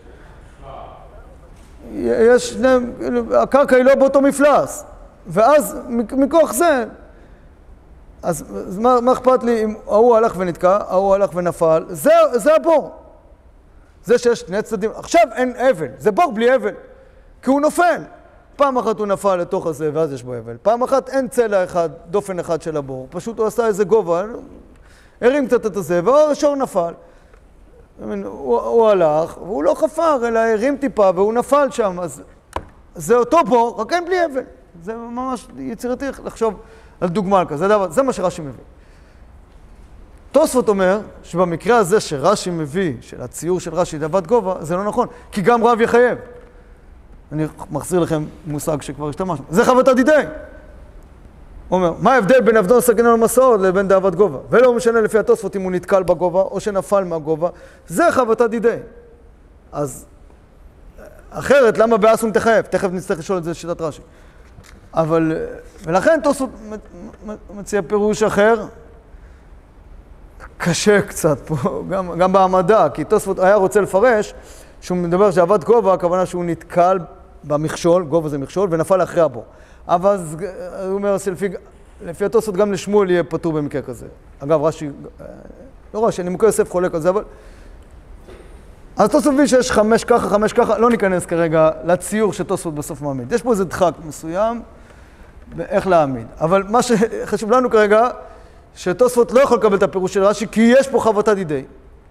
יש, הקרקע היא לא באותו מפלס, ואז מכוח זה, אז מה, מה אכפת לי אם ההוא הלך ונתקע, ההוא הלך ונפל, זה, זה הבור. זה שיש שני צדדים, עכשיו אין אבל, זה בור בלי אבל, כי הוא נופל. פעם אחת הוא נפל לתוך הזה ואז יש בו אבל, פעם אחת אין צלע אחד, דופן אחד של הבור, פשוט הוא עשה איזה גובה, הרים קצת את הזה, והשור נפל. הוא, הוא הלך, והוא לא חפר, אלא הרים טיפה, והוא נפל שם, אז זה אותו בור, רק אין בלי אבל. זה ממש יצירתי לחשוב על דוגמה כזה, זה, זה מה שרש"י מביא. תוספות אומר שבמקרה הזה שרש"י מביא, של הציור של רש"י דאהבת גובה, זה לא נכון, כי גם רב יחייב. אני מחזיר לכם מושג שכבר השתמשנו. זה חבטה דידי. הוא אומר, מה ההבדל בין אבדון סכינון המסעות לבין דאהבת גובה? ולא משנה לפי התוספות אם הוא נתקל בגובה או שנפל מהגובה, זה חבטה דידי. אז אחרת, למה באסון תחייב? תכף נצטרך לשאול את זה שיטת רש"י. אבל, ולכן תוספות מציע פירוש אחר, קשה קצת פה, גם, גם בהעמדה, כי תוספות היה רוצה לפרש, שהוא מדבר שאהבת גובה, הכוונה שהוא נתקל במכשול, גובה זה מכשול, ונפל אחרי הבור. אבל הוא אומר, לפי, לפי התוספות גם לשמואל יהיה פטור במקרה כזה. אגב, רש"י, לא רש"י, נימוקי יוסף חולק על זה, אבל... אז תוספות מבין שיש חמש ככה, חמש ככה, לא ניכנס כרגע לציור שתוספות בסוף מעמיד. יש פה איזה דחק מסוים, ואיך להעמיד. אבל מה שחשוב לנו כרגע, שתוספות לא יכול לקבל את הפירוש של רש"י, כי יש פה חבטה דידי.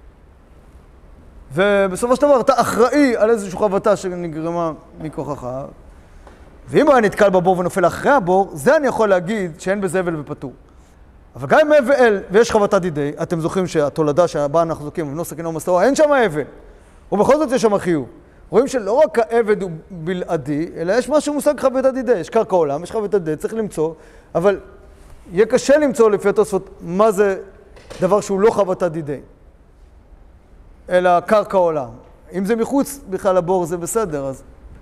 ובסופו של דבר, אתה אחראי על איזושהי חבטה שנגרמה מכוחך, ואם הוא היה נתקל בבור ונופל אחרי הבור, זה אני יכול להגיד שאין בזה אבל ופטור. אבל גם אם אבל ויש חבטה דידי, אתם זוכרים שהתולדה שבה אנחנו זוכים, ובנו סכינו ומסתורה, אין שם אבל. ובכל זאת יש שם חיוב. רואים שלא רק העבד הוא בלעדי, אלא יש משהו מושג חבטה דידי. יש קרקע עולם, יש חבטה דידי, צריך למצוא, אבל יהיה קשה למצוא לפי התוספות מה זה דבר שהוא לא חבטה דידי, אלא קרקע עולם. אם זה מחוץ בכלל לבור זה בסדר, אז...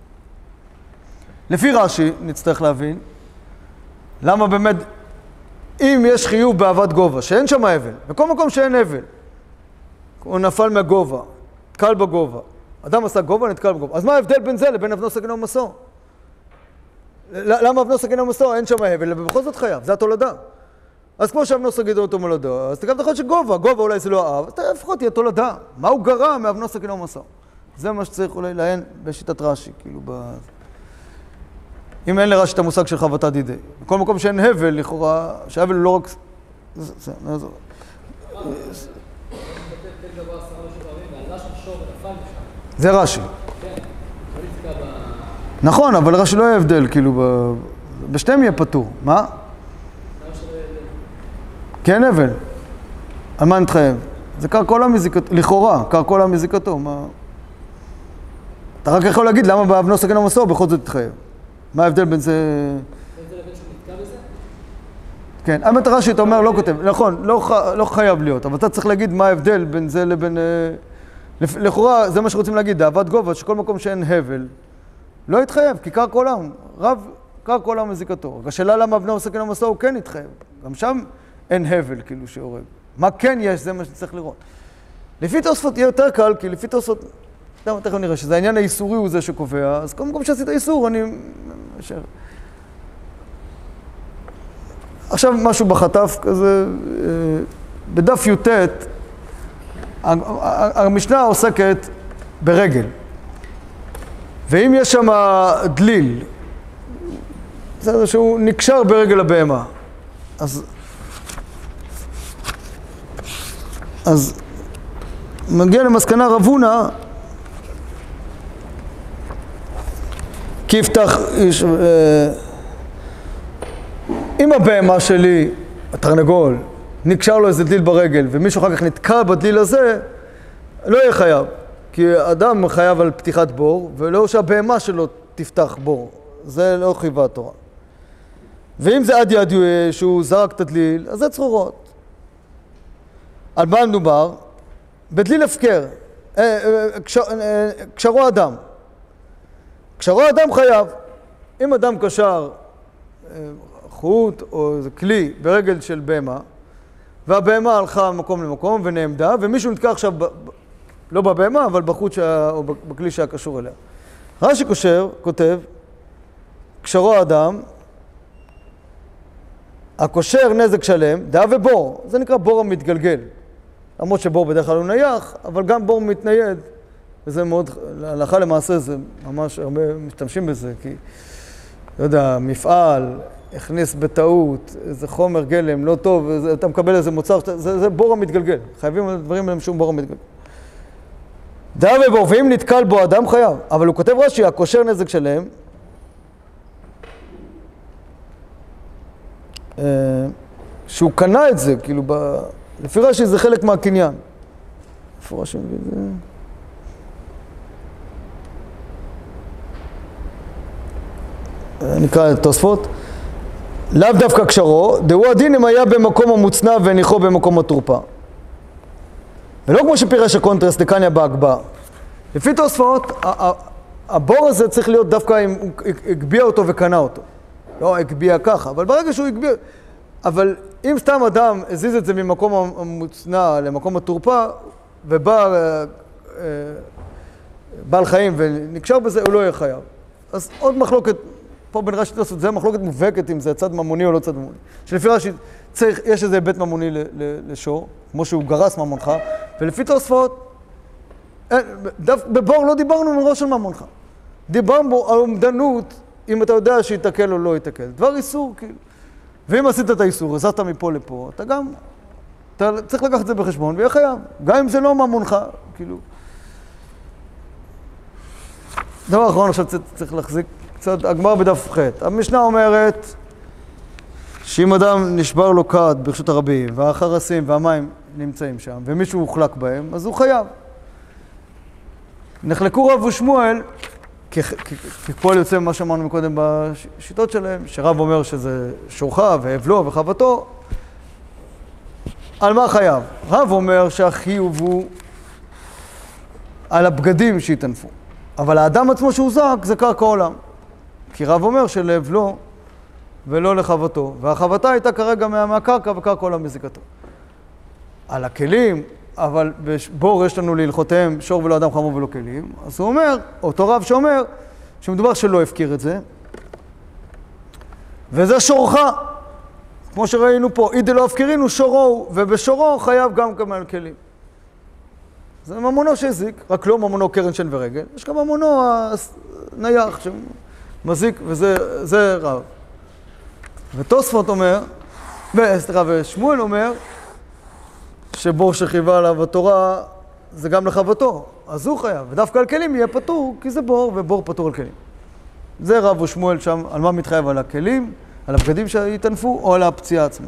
לפי רש"י, נצטרך להבין, למה באמת, אם יש חיוב באהבת גובה, שאין שם אבל, בכל מקום שאין אבל, הוא נפל מהגובה, נתקל בגובה, אדם עשה גובה, נתקל בגובה, אז מה ההבדל בין זה לבין אבנו סכינו ומסור? למה אבנו סכינו ומסור? אין שם אבל, ובכל זאת חייב, זה התולדה. אז כמו שאבנו סכינו אותו מולדו, אז אתה גם יכול שגובה, גובה אולי זה לא אהב, אז אתה לפחות תהיה תולדה. מה הוא גרע מאבנו סכינו ומסור? זה מה שצריך אולי לעיין בשיטת רש"י, כאילו ב... אם אין לרש"י את המושג של חבטה דידי. בכל מקום שאין הבל, לכאורה, שההבל הוא לא רק... זה, זה, זה. זה רש"י. נכון, אבל רש"י לא יהיה הבדל, כאילו, בשתיהם יהיה פטור. מה? כן הבל. על מה נתחייב? זה קרקע עולם מזיקתו, לכאורה, קרקע עולם מזיקתו. מה... אתה רק יכול להגיד למה באבנו סכינו ומסור בכל זאת תתחייב. מה ההבדל בין זה... בין זה לבין שהוא נתקע בזה? כן, האמת רש"י, אתה אומר, לא כותב, נכון, לא, ח... לא חייב להיות, אבל אתה צריך להגיד מה ההבדל בין זה לבין... לכאורה, זה מה שרוצים להגיד, דאבת גובה, שכל מקום שאין הבל, לא יתחייב, כי קרקע עולם, רב, קרקע עולם מזיקתו. השאלה למה בנו עושה כנם מסע הוא כן יתחייב. גם שם אין הבל, כאילו, שהורג. מה כן יש, זה מה שצריך לראות. לפי תוספות יהיה יותר קל, כי לפי תוספות, תכף נראה שזה העניין האיסורי הוא זה שקובע, אז כל מקום שעשית איסור, אני... עכשיו משהו בחטף כזה, בדף י"ט, המשנה עוסקת ברגל. ואם יש שם דליל, זה שהוא נקשר ברגל הבהמה, אז... אז מגיע למסקנה רב הונא, כי יפתח איש... אם הבהמה שלי, התרנגול, נקשר לו איזה דליל ברגל, ומישהו אחר כך נתקע בדליל הזה, לא יהיה חייב. כי אדם חייב על פתיחת בור, ולא שהבהמה שלו תפתח בור. זה לא חייבה התורה. ואם זה עד יד שהוא זרק את הדליל, אז זה צרורות. על מה מדובר? בדליל הפקר. קשרו אדם. קשרו אדם חייב. אם אדם קשר חוט או איזה כלי ברגל של בהמה, והבהמה הלכה ממקום למקום ונעמדה, ומישהו נתקע עכשיו, ב, לא בבהמה, אבל בחוט שה, או בכלי שהיה קשור אליה. רש"י קושר, כותב, קשרו אדם, הקושר נזק שלם, דעה ובור, זה נקרא בור המתגלגל. למרות שבור בדרך כלל הוא נייח, אבל גם בור מתנייד, וזה מאוד, להלכה למעשה זה ממש הרבה משתמשים בזה, כי, לא יודע, מפעל, הכניס בטעות, איזה חומר גלם, לא טוב, וזה, אתה מקבל איזה מוצר, זה, זה בור המתגלגל. חייבים דברים להם שום בור המתגלגל. דעה ובור, ואם נתקל בו אדם חייב, אבל הוא כותב רש"י, הקושר נזק שלהם, שהוא קנה את זה, כאילו, ב... לפי רש"י זה חלק מהקניין. לפי רש"י מביא את זה... נקרא את תוספות. לאו דווקא קשרו, דהו הדין אם היה במקום המוצנע והניחו במקום התורפה. ולא כמו שפירש הקונטרס דקניה בהגבהה. לפי תוספות, הבור הזה צריך להיות דווקא אם הוא הגביע אותו וקנה אותו. לא הגביע ככה, אבל ברגע שהוא הגביע... אבל אם סתם אדם הזיז את זה ממקום המוצנע למקום התורפה, ובא בעל חיים ונקשר בזה, הוא לא יהיה חייב. אז עוד מחלוקת, פה בין רש"י תוספות, זה מחלוקת מובהקת אם זה צד ממוני או לא צד ממוני. שלפי רש"י צריך, יש איזה היבט ממוני לשור, כמו שהוא גרס ממונך, ולפי תוספות, בבור לא דיברנו מראש על ממונך. דיברנו על עומדנות, אם אתה יודע שיתקל או לא יתקל. דבר איסור, כאילו. ואם עשית את האיסור, עשית מפה לפה, אתה גם, אתה צריך לקחת את זה בחשבון, ויהיה חייב. גם אם זה לא ממונך, כאילו. דבר אחרון, עכשיו צריך להחזיק קצת, הגמרא בדף ח'. המשנה אומרת, שאם אדם נשבר לו כד ברשות הרבים, והחרסים והמים נמצאים שם, ומישהו הוחלק בהם, אז הוא חייב. נחלקו רב ושמואל, כפועל יוצא ממה שאמרנו מקודם בשיטות שלהם, שרב אומר שזה שורך והבלו וחבטו, על מה חייב? רב אומר שהחיוב הוא על הבגדים שהתענפו, אבל האדם עצמו שהוזק זה קרקע עולם, כי רב אומר שלהבלו ולא לחבטו, והחבטה הייתה כרגע מה, מהקרקע וקרקע עולם מזיקתו. על הכלים, אבל בבור יש לנו להלכותיהם שור ולא אדם חמור ולא כלים, אז הוא אומר, אותו רב שאומר, שמדובר שלא הפקיר את זה, וזה שורך, כמו שראינו פה, אידי לא הפקירינו שורו, ובשורו חייב גם כמה על כלים. זה ממונו שהזיק, רק לא ממונו קרן שן ורגל, יש גם ממונו נייח שמזיק, וזה זה רב. ותוספות אומר, סליחה, ושמואל אומר, שבור שחייבה עליו התורה זה גם לחבטו, אז הוא חייב, ודווקא על כלים יהיה פטור, כי זה בור, ובור פטור על כלים. זה רב ושמואל שם, על מה מתחייב, על הכלים, על הבגדים שיתענפו, או על הפציעה עצמה.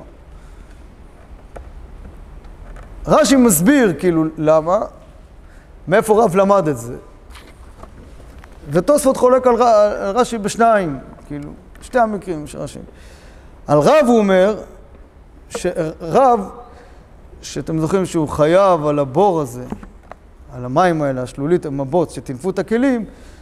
רש"י מסביר, כאילו, למה, מאיפה רב למד את זה. ותוספות חולק על, על רש"י בשניים, כאילו, שתי המקרים של רש"י. על רב הוא אומר, שרב, שאתם זוכרים שהוא חייב על הבור הזה, על המים האלה, השלולית, המבוץ, שטינפו את הכלים,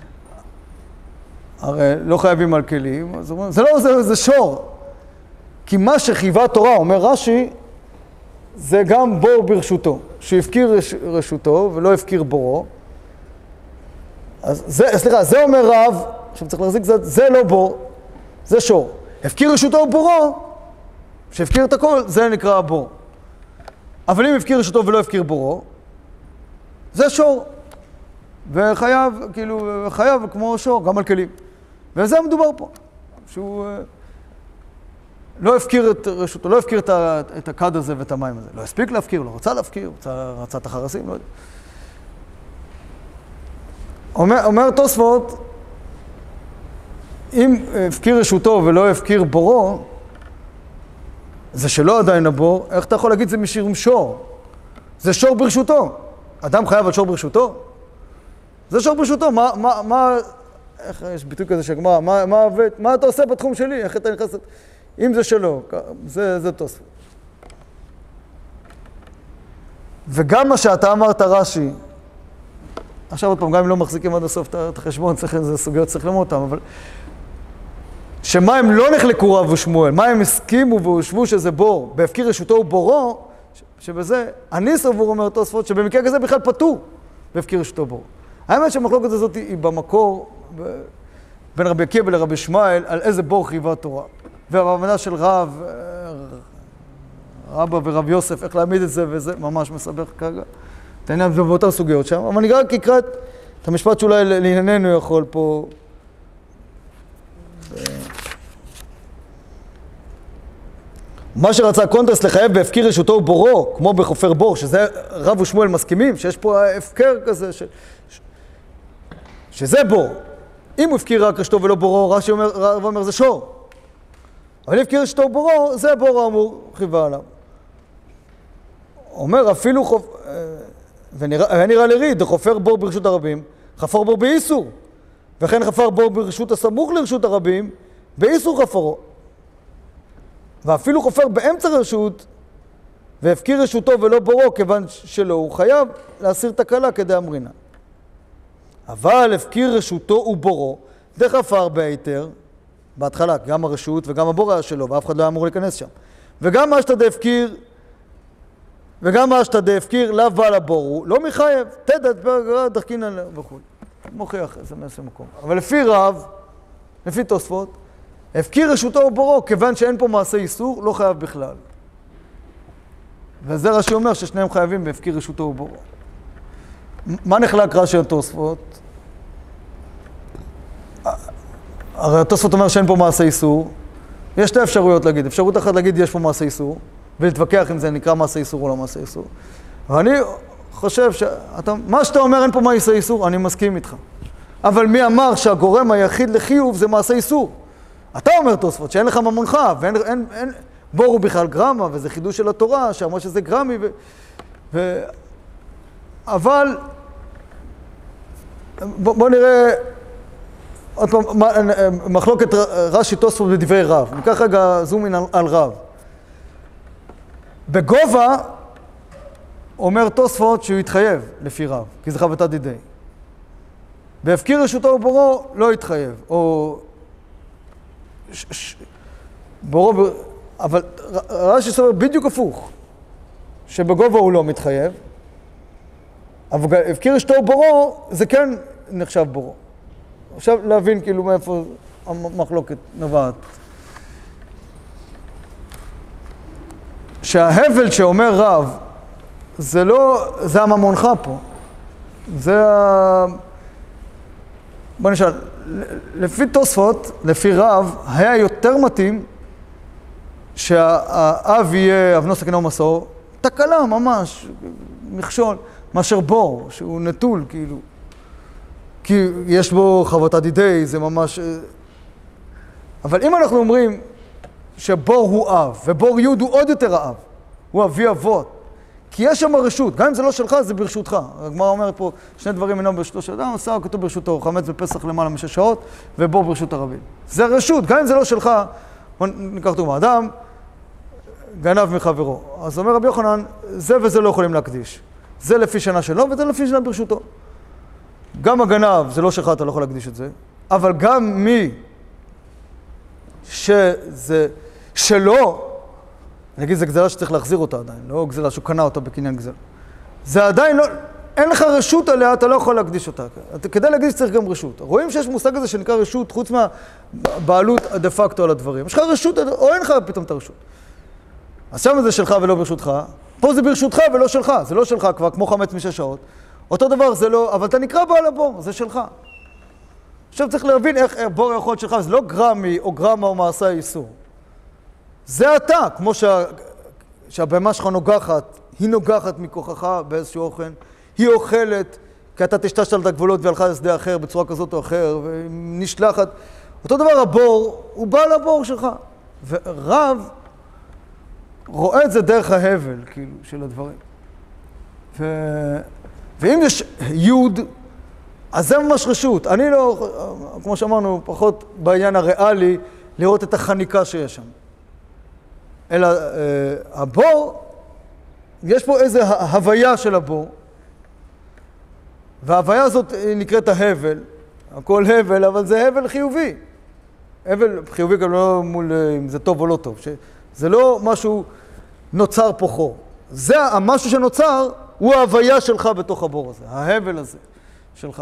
הרי לא חייבים על כלים, אז אומרים, זה לא, זה, זה שור. כי מה שחייבה תורה, אומר רש"י, זה גם בור ברשותו, שהפקיר רש, רשותו ולא הפקיר בורו. אז זה, סליחה, זה אומר רב, עכשיו צריך להחזיק קצת, זה לא בור, זה שור. הפקיר רשותו ובורו, שהפקיר את הכל, זה נקרא בור. אבל אם הפקיר רשותו ולא הפקיר בורו, זה שור. וחייב, כאילו, חייב כמו שור, גם על כלים. וזה מדובר פה, שהוא לא הפקיר את רשותו, לא הפקיר את הכד הזה ואת המים הזה. לא הספיק להפקיר, לא רצה להפקיר, רצה, רצה את החרסים, לא יודע. אומר, אומר תוספות, אם הפקיר רשותו ולא הפקיר בורו, זה שלא עדיין הבור, איך אתה יכול להגיד זה משום שור? זה שור ברשותו. אדם חייב על שור ברשותו? זה שור ברשותו. מה, מה, מה, איך יש ביטוי כזה שגמר, מה, מה, מה אתה עושה בתחום שלי? איך אתה נכנס? אם זה שלו, זה, זה תוספות. וגם מה שאתה אמרת, רש"י, עכשיו עוד פעם, גם אם לא מחזיקים עד הסוף את החשבון, צריך איזה סוגיות, צריך ללמוד אותם, אבל שמה הם לא נחלקו רב ושמואל, מה הם הסכימו והושבו שזה בור, בהפקיר רשותו ובורו, שבזה, אני סבור, אומר תוספות, שבמקרה כזה בכלל פטור, בהפקיר רשותו בור. האמת שהמחלוקת הזאת היא במקור, בין רבי עקיבא לרבי ישמעאל, על איזה בור חייבה תורה. והבנה של רב, רבא ורב יוסף, איך להעמיד את זה, וזה ממש מסבך כרגע. תעניין באותן סוגיות שם, אבל אני רק אקרא את המשפט שאולי לענייננו יכול פה. מה שרצה קונטרס לחייב בהפקיר רשותו ובורו, כמו בחופר בור, שזה רב ושמואל מסכימים, שיש פה הפקר כזה, ש... שזה בור. אם הוא הפקיר רק רשתו ולא בורו, רש"י אומר, רב אומר, זה שור. אבל אם הפקיר רשתו ובורו, זה בור האמור, חייבה עליו. אומר, אפילו חופ... ונראה נראה לריד, חופר בור ברשות הרבים, חפר בור באיסור. וכן חפר בור ברשות הסמוך לרשות הרבים, באיסור חפרו. ואפילו חופר באמצע רשות, והפקיר רשותו ולא בורו, כיוון שלא, הוא חייב להסיר תקלה כדי אמרינה. אבל הפקיר רשותו ובורו, דחפר בהיתר, בהתחלה, גם הרשות וגם הבור היה שלו, ואף אחד לא היה אמור להיכנס שם. וגם מה שאתה דהפקיר, וגם מה שאתה דהפקיר, לאו בעל הבורו, לא מחייב, תדעת בגרה, דחקין עליו וכו'. מוכיח איזה מסר מקום. אבל לפי רב, לפי תוספות, הפקיר רשותו ובורו, כיוון שאין פה מעשה איסור, לא חייב בכלל. וזה רש"י אומר ששניהם חייבים בהפקיר רשותו ובורו. מה נחלק רש"י על תוספות? הרי התוספות אומר שאין פה מעשה איסור. יש שתי אפשרויות להגיד. אפשרות אחת להגיד יש פה מעשה איסור, ולהתווכח אם זה נקרא מעשה איסור או לא מעשה איסור. ואני חושב שמה שאתה אומר אין פה מעשה איסור, אני מסכים איתך. אבל מי אמר שהגורם היחיד לחיוב זה מעשה איסור? אתה אומר תוספות שאין לך ממונך, ואין, אין, אין, בור הוא בכלל גרמה, וזה חידוש של התורה, שאמרה שזה גרמי, ו, ו, אבל בוא, בוא נראה עוד פעם, מחלוקת רש"י תוספות בדברי רב. ניקח רגע זומין על, על רב. בגובה אומר תוספות שהוא יתחייב לפי רב, כי זה חבטה דידי. בהפקיר רשותו ובורו לא יתחייב, או ש... ש... בורו, ב... אבל רש"י סובר בדיוק הפוך, שבגובה הוא לא מתחייב, אבל הפקיר רשותו ובורו זה כן נחשב בורו. עכשיו להבין כאילו מאיפה המחלוקת נובעת. שההבל שאומר רב, זה לא, זה הממונך פה. זה ה... בוא נשאל, לפי תוספות, לפי רב, היה יותר מתאים שהאב יהיה אבנו סכינו ומסור, תקלה ממש, מכשול, מאשר בור, שהוא נטול כאילו. כי יש בו חבטה דידי, זה ממש... אבל אם אנחנו אומרים שבור הוא אב, ובור יוד הוא עוד יותר האב, הוא אבי אבות, כי יש שם רשות, גם אם זה לא שלך, זה ברשותך. הגמרא אומרת פה, שני דברים אינם ברשותו של אדם, עשה כתוב ברשותו, חמץ בפסח למעלה משש שעות, ובור ברשות הרבים. זה רשות, גם אם זה לא שלך, ניקח דוגמה, אדם גנב מחברו. אז אומר רבי יוחנן, זה וזה לא יכולים להקדיש. זה לפי שנה שלו וזה לפי שנה ברשותו. גם הגנב, זה לא שלך, אתה לא יכול להקדיש את זה, אבל גם מי שזה שלו, נגיד, זה גזלה שצריך להחזיר אותה עדיין, לא גזלה שהוא קנה אותה בקניין גזלה. זה עדיין לא, אין לך רשות עליה, אתה לא יכול להקדיש אותה. כדי להקדיש צריך גם רשות. רואים שיש מושג הזה שנקרא רשות, חוץ מהבעלות דה פקטו על הדברים. יש לך רשות, או אין לך פתאום את הרשות. אז שם זה שלך ולא ברשותך, פה זה ברשותך ולא שלך, זה לא שלך כבר, כמו חמץ משש שעות. אותו דבר זה לא, אבל אתה נקרא בעל הבור, זה שלך. עכשיו צריך להבין איך בור יכול להיות שלך, זה לא גרמי או גרמה או מעשה איסור. זה אתה, כמו שה... שהבהמה שלך נוגחת, היא נוגחת מכוחך באיזשהו אופן, היא אוכלת, כי אתה תשתשת על את הגבולות והלכה לשדה אחר בצורה כזאת או אחר, ונשלחת. אותו דבר הבור, הוא בעל הבור שלך. ורב רואה את זה דרך ההבל, כאילו, של הדברים. ו... ואם יש יוד, אז זה ממש רשות. אני לא, כמו שאמרנו, פחות בעניין הריאלי, לראות את החניקה שיש שם. אלא אה, הבור, יש פה איזו הוויה של הבור, וההוויה הזאת נקראת ההבל. הכל הבל, אבל זה הבל חיובי. הבל חיובי גם לא מול אם זה טוב או לא טוב. זה לא משהו נוצר פה חור. זה המשהו שנוצר, הוא ההוויה שלך בתוך הבור הזה, ההבל הזה שלך.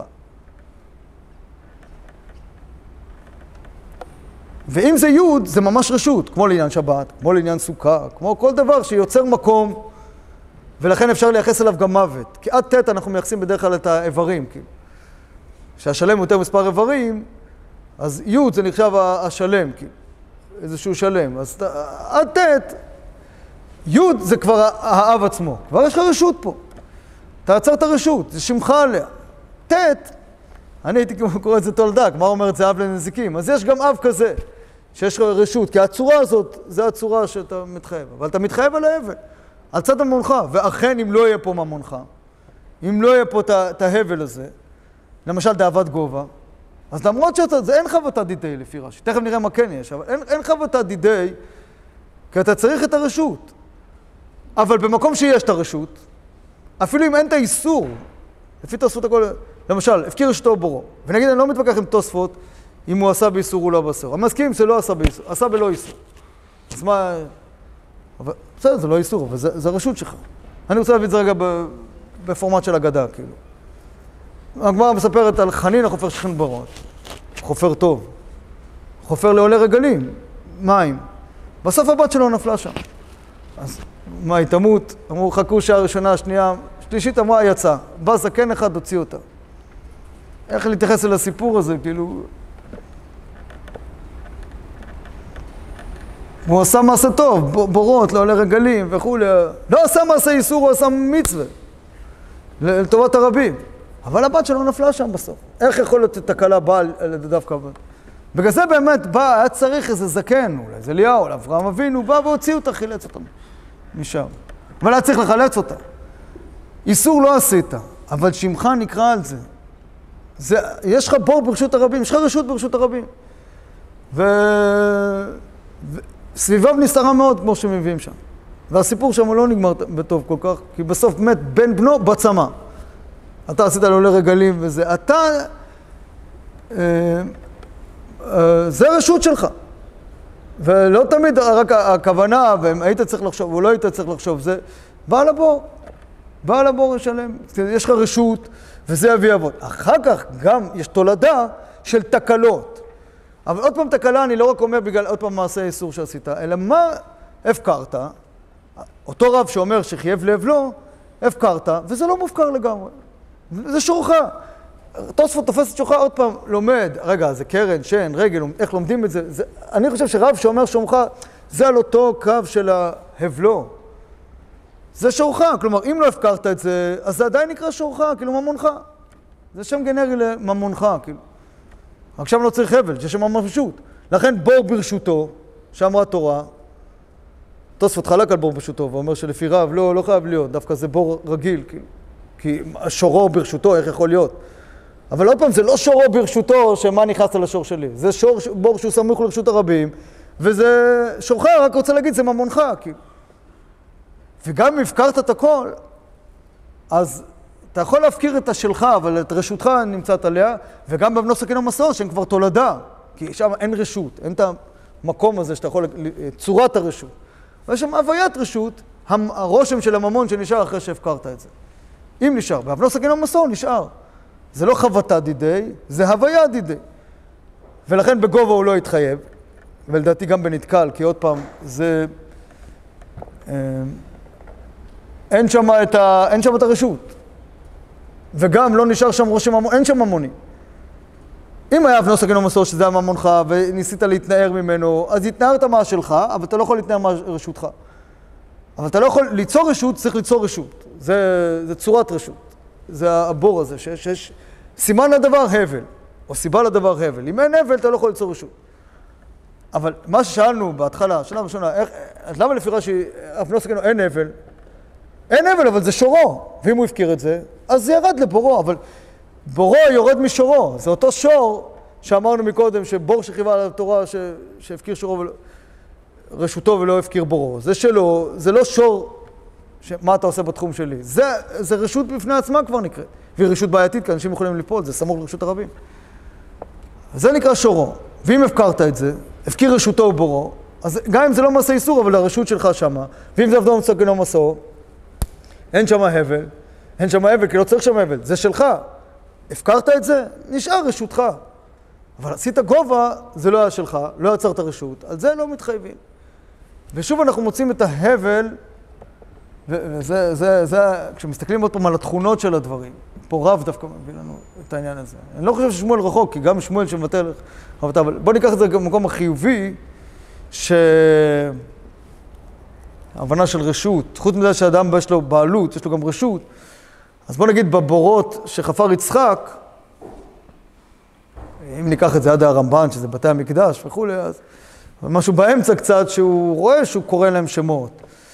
ואם זה יוד, זה ממש רשות, כמו לעניין שבת, כמו לעניין סוכה, כמו כל דבר שיוצר מקום, ולכן אפשר לייחס אליו גם מוות. כי עד תת אנחנו מייחסים בדרך כלל את האיברים, כאילו. שהשלם יותר מספר איברים, אז יוד זה נחשב השלם, כאילו. איזשהו שלם. אז עד תת, יוד זה כבר האב עצמו. כבר יש לך רשות פה. אתה עצר את הרשות, זה שמך עליה. תת, אני הייתי קורא את זה תולדה, מה אומר את זה אב לנזיקים? אז יש גם אב כזה, שיש לך רשות, כי הצורה הזאת, זה הצורה שאתה מתחייב. אבל אתה מתחייב על ההבל, על צד ממונך. ואכן, אם לא יהיה פה ממונך, אם לא יהיה פה את ההבל הזה, למשל דאבת גובה, אז למרות שאתה, זה אין חבטה דידי לפי רש"י, תכף נראה מה כן יש, אבל אין, אין חבטה דידי, כי אתה צריך את הרשות. אבל במקום שיש את הרשות, אפילו אם אין את האיסור, לפי תוספות הכל, למשל, הפקיר אשתו בורו, ונגיד אני לא מתווכח עם תוספות, אם הוא עשה באיסור או לא באיסור. אני מסכים שלא עשה באיסור, עשה בלא איסור. אז מה... אבל, בסדר, זה לא איסור, אבל זה, זה הרשות שלך. אני רוצה להביא את זה רגע בפורמט של אגדה, כאילו. הגמרא מספרת על חנין החופר שכן ברות, חופר טוב, חופר לעולי רגלים, מים. בסוף הבת שלו נפלה שם. אז מה, היא תמות? אמרו, חכו שעה ראשונה, שנייה, שלישית אמרה, יצא. בא זקן אחד, הוציא אותה. איך להתייחס אל הסיפור הזה, כאילו... הוא עשה מעשה טוב, בורות, לעולי רגלים וכו'. לא עשה מעשה איסור, הוא עשה מצווה. לטובת הרבים. אבל הבת שלו נפלה שם בסוף. איך יכול להיות תקלה באה דווקא? בגלל זה באמת בא, היה צריך איזה זקן, אולי זה אליהו, אברהם אבינו, הוא בא והוציא אותה, חילץ אותה משם. אבל היה צריך לחלץ אותה. איסור לא עשית, אבל שמך נקרא על זה. זה יש לך בור ברשות הרבים, יש לך רשות ברשות הרבים. ו... וסביביו נסתרה מאוד, כמו שמביאים שם. והסיפור שם הוא לא נגמר בטוב כל כך, כי בסוף מת בן בנו בצמא. אתה עשית לעולי רגלים וזה, אתה, אה, אה, זה רשות שלך. ולא תמיד רק הכוונה, והיית צריך לחשוב, או לא היית צריך לחשוב, זה בעל הבור, בעל הבור ישלם, יש לך רשות, וזה יביא אבות. אחר כך גם יש תולדה של תקלות. אבל עוד פעם תקלה, אני לא רק אומר בגלל עוד פעם מעשה איסור שעשית, אלא מה הפקרת? אותו רב שאומר שחייב לב לא, הפקרת, וזה לא מופקר לגמרי. זה שורך. תוספות תופס את שורך עוד פעם, לומד, רגע, זה קרן, שן, רגל, איך לומדים את זה? זה אני חושב שרב שאומר שומך, זה על אותו קו של ההבלו. זה שורך, כלומר, אם לא הפקרת את זה, אז זה עדיין נקרא שורך, כאילו ממונך. זה שם גנרי לממונך, כאילו. עכשיו לא צריך הבל, שיש שם ממשות. לכן בור ברשותו, שאמרה תורה, תוספות חלק על בור ברשותו, ואומר שלפי רב, לא, לא חייב להיות, דווקא זה בור רגיל, כאילו. כי שורו ברשותו, איך יכול להיות? אבל עוד פעם, זה לא שורו ברשותו, שמה נכנס על השור שלי. זה שור, בור שהוא סמוך לרשות הרבים, וזה שורך, רק רוצה להגיד, זה ממונך, כאילו. וגם אם הפקרת את הכל, אז אתה יכול להפקיר את השלך, אבל את רשותך נמצאת עליה, וגם בבנות סכין ומסור, שהם כבר תולדה, כי שם אין רשות, אין את המקום הזה שאתה יכול, צורת הרשות. ויש שם הוויית רשות, הרושם של הממון שנשאר אחרי שהפקרת את זה. אם נשאר, בבנות סכין ומסור נשאר. זה לא חבטה דידי, זה הוויה דידי. ולכן בגובה הוא לא יתחייב, ולדעתי גם בנתקל, כי עוד פעם, זה... אין שם את, ה... אין שם את הרשות. וגם לא נשאר שם רושם ממון, אין שם ממונים. אם היה בנות סכין ומסור שזה הממונך, וניסית להתנער ממנו, אז התנערת מה שלך, אבל אתה לא יכול להתנער מה רשותך. אבל אתה לא יכול ליצור רשות, צריך ליצור רשות. זה, זה צורת רשות. זה הבור הזה, שיש, שיש סימן לדבר הבל, או סיבה לדבר הבל. אם אין הבל, אתה לא יכול ליצור רשות. אבל מה ששאלנו בהתחלה, שנה ראשונה, איך, למה לפי רש"י, בנות סכין אין הבל? אין הבל, אבל זה שורו. ואם הוא הפקיר את זה, אז זה ירד לבורו. אבל בורו יורד משורו. זה אותו שור שאמרנו מקודם, שבור שחיווה על התורה, ש... שהפקיר שורו ולא... רשותו ולא הפקיר בורו. זה שלו, זה לא שור, ש... מה אתה עושה בתחום שלי. זה, זה רשות בפני עצמה כבר נקראת. והיא רשות בעייתית, כי אנשים יכולים ליפול, זה סמוך לרשות הרבים. זה נקרא שורו. ואם הפקרת את זה, הפקיר רשותו ובורו, אז גם אם זה לא מעשה איסור, אבל הרשות שלך שמה, ואם זה בנות סכין ומסור, אין שם הבל, אין שם הבל, כי לא צריך שם הבל, זה שלך. הפקרת את זה, נשאר רשותך. אבל עשית גובה, זה לא היה שלך, לא יצרת רשות, על זה לא מתחייבים. ושוב אנחנו מוצאים את ההבל, וזה, זה, זה, כשמסתכלים עוד פעם על התכונות של הדברים, פה רב דווקא מביא לנו את העניין הזה. אני לא חושב ששמואל רחוק, כי גם שמואל שמבטל, אבל בוא ניקח את זה במקום החיובי, שההבנה של רשות, חוץ מזה שהאדם יש לו בעלות, יש לו גם רשות, אז בוא נגיד בבורות שחפר יצחק, אם ניקח את זה עד הרמב"ן, שזה בתי המקדש וכו', אז משהו באמצע קצת שהוא רואה שהוא קורא להם שמות.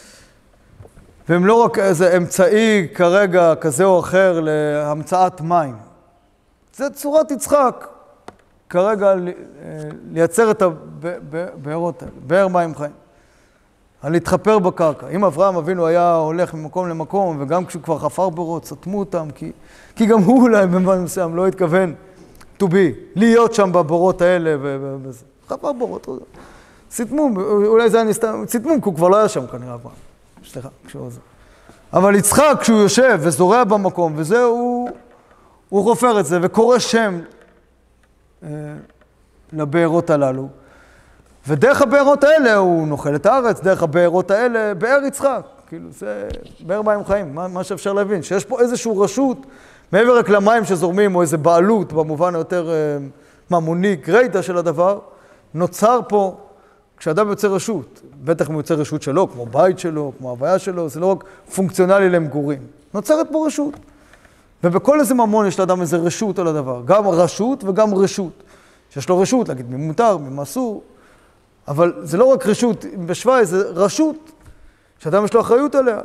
והם לא רק איזה אמצעי כרגע כזה או אחר להמצאת מים. זה צורת יצחק, כרגע לייצר את הבארות האלה, באר מים חיים. על להתחפר בקרקע. אם אברהם אבינו היה הולך ממקום למקום, וגם כשהוא כבר חפר בארות, סתמו אותם, כי, כי גם הוא אולי במובן מסוים לא התכוון to be, להיות שם בבורות האלה וזה. חפר בארות, סתמו, אולי זה היה נסתם, סתמו, כי הוא כבר לא היה שם כנראה אברהם. סליחה, כשהוא זה. אבל יצחק, כשהוא יושב וזורע במקום, וזה, הוא, הוא חופר את זה וקורא שם אה, לבארות הללו. ודרך הבארות האלה הוא נוכל את הארץ, דרך הבארות האלה, באר יצחק. כאילו, זה באר מים חיים, מה, מה שאפשר להבין. שיש פה איזשהו רשות, מעבר רק למים שזורמים, או איזו בעלות, במובן היותר אה, ממוני, גרייטה של הדבר, נוצר פה, כשאדם יוצא רשות, בטח אם הוא יוצא רשות שלו, כמו בית שלו, כמו הוויה שלו, זה לא רק פונקציונלי למגורים. נוצרת פה רשות. ובכל איזה ממון יש לאדם איזה רשות על הדבר. גם רשות וגם רשות. שיש לו רשות, להגיד מי מותר, מי אסור. אבל זה לא רק רשות, בשוויץ זה רשות, שאדם יש לו אחריות עליה,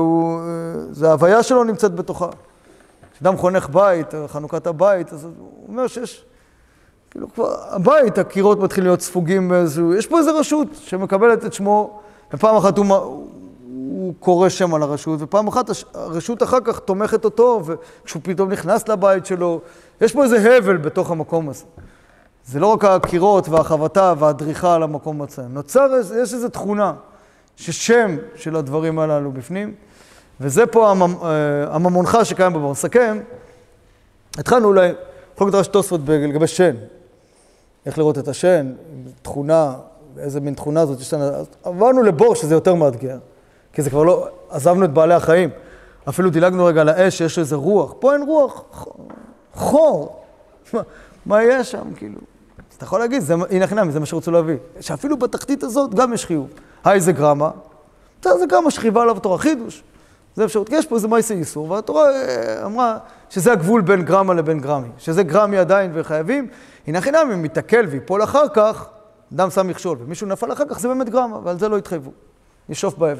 וזה ההוויה שלו נמצאת בתוכה. כשאדם חונך בית, חנוכת הבית, אז הוא אומר שיש, כאילו כבר, הבית, הקירות מתחילים להיות ספוגים באיזשהו, יש פה איזו רשות שמקבלת את שמו, ופעם אחת הוא, הוא קורא שם על הרשות, ופעם אחת הרשות אחר כך תומכת אותו, וכשהוא פתאום נכנס לבית שלו, יש פה איזה הבל בתוך המקום הזה. זה לא רק הקירות והחבטה והדריכה על המקום עצמו. נוצר, יש איזו תכונה, ששם של הדברים הללו בפנים, וזה פה הממונך שקיים בבור. נסכם, התחלנו אולי, יכול לדרש תוספות לגבי שן. איך לראות את השן, תכונה, איזה מין תכונה זאת יש לנו. עברנו לבור שזה יותר מאתגר, כי זה כבר לא, עזבנו את בעלי החיים. אפילו דילגנו רגע על האש, שיש איזה רוח. פה אין רוח, חור. מה, מה יש שם, כאילו? אז אתה יכול להגיד, זה, הנה חינם, זה מה שרצו להביא. שאפילו בתחתית הזאת גם יש חיוב. היי זה גרמה, זה גרמה שחיבה עליו התורה, חידוש. זה אפשרות, יש פה איזה מייסי איסור, והתורה אמרה שזה הגבול בין גרמה לבין גרמי, שזה גרמי עדיין וחייבים, הנה חינם, אם מתעכל ויפול אחר כך, אדם שם מכשול, ומישהו נפל אחר כך, זה באמת גרמה, ועל זה לא יתחייבו, ישוף באבן.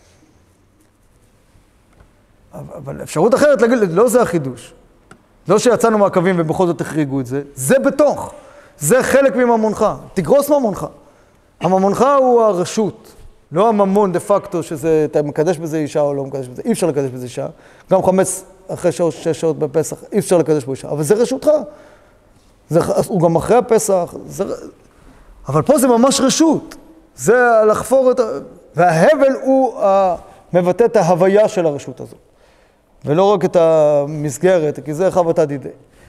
אבל אפשרות אחרת להגיד, לא זה החידוש. לא שיצאנו מהקווים ובכל זאת החריגו את זה, זה בתוך, זה חלק מממונך, תגרוס ממונך. הממונך הוא הרשות לא הממון דה פקטו שזה, אתה מקדש בזה אישה או לא מקדש בזה, אי אפשר לקדש בזה אישה. גם חמץ אחרי שעות, שש שעות בפסח, אי אפשר לקדש בו אישה. אבל זה רשותך. זה, הוא גם אחרי הפסח. זה, אבל פה זה ממש רשות. זה לחפור את ה... וההבל הוא מבטא את ההוויה של הרשות הזאת. ולא רק את המסגרת, כי זה חבטה דידי.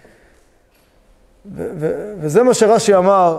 ו- ו- וזה מה שרש"י אמר,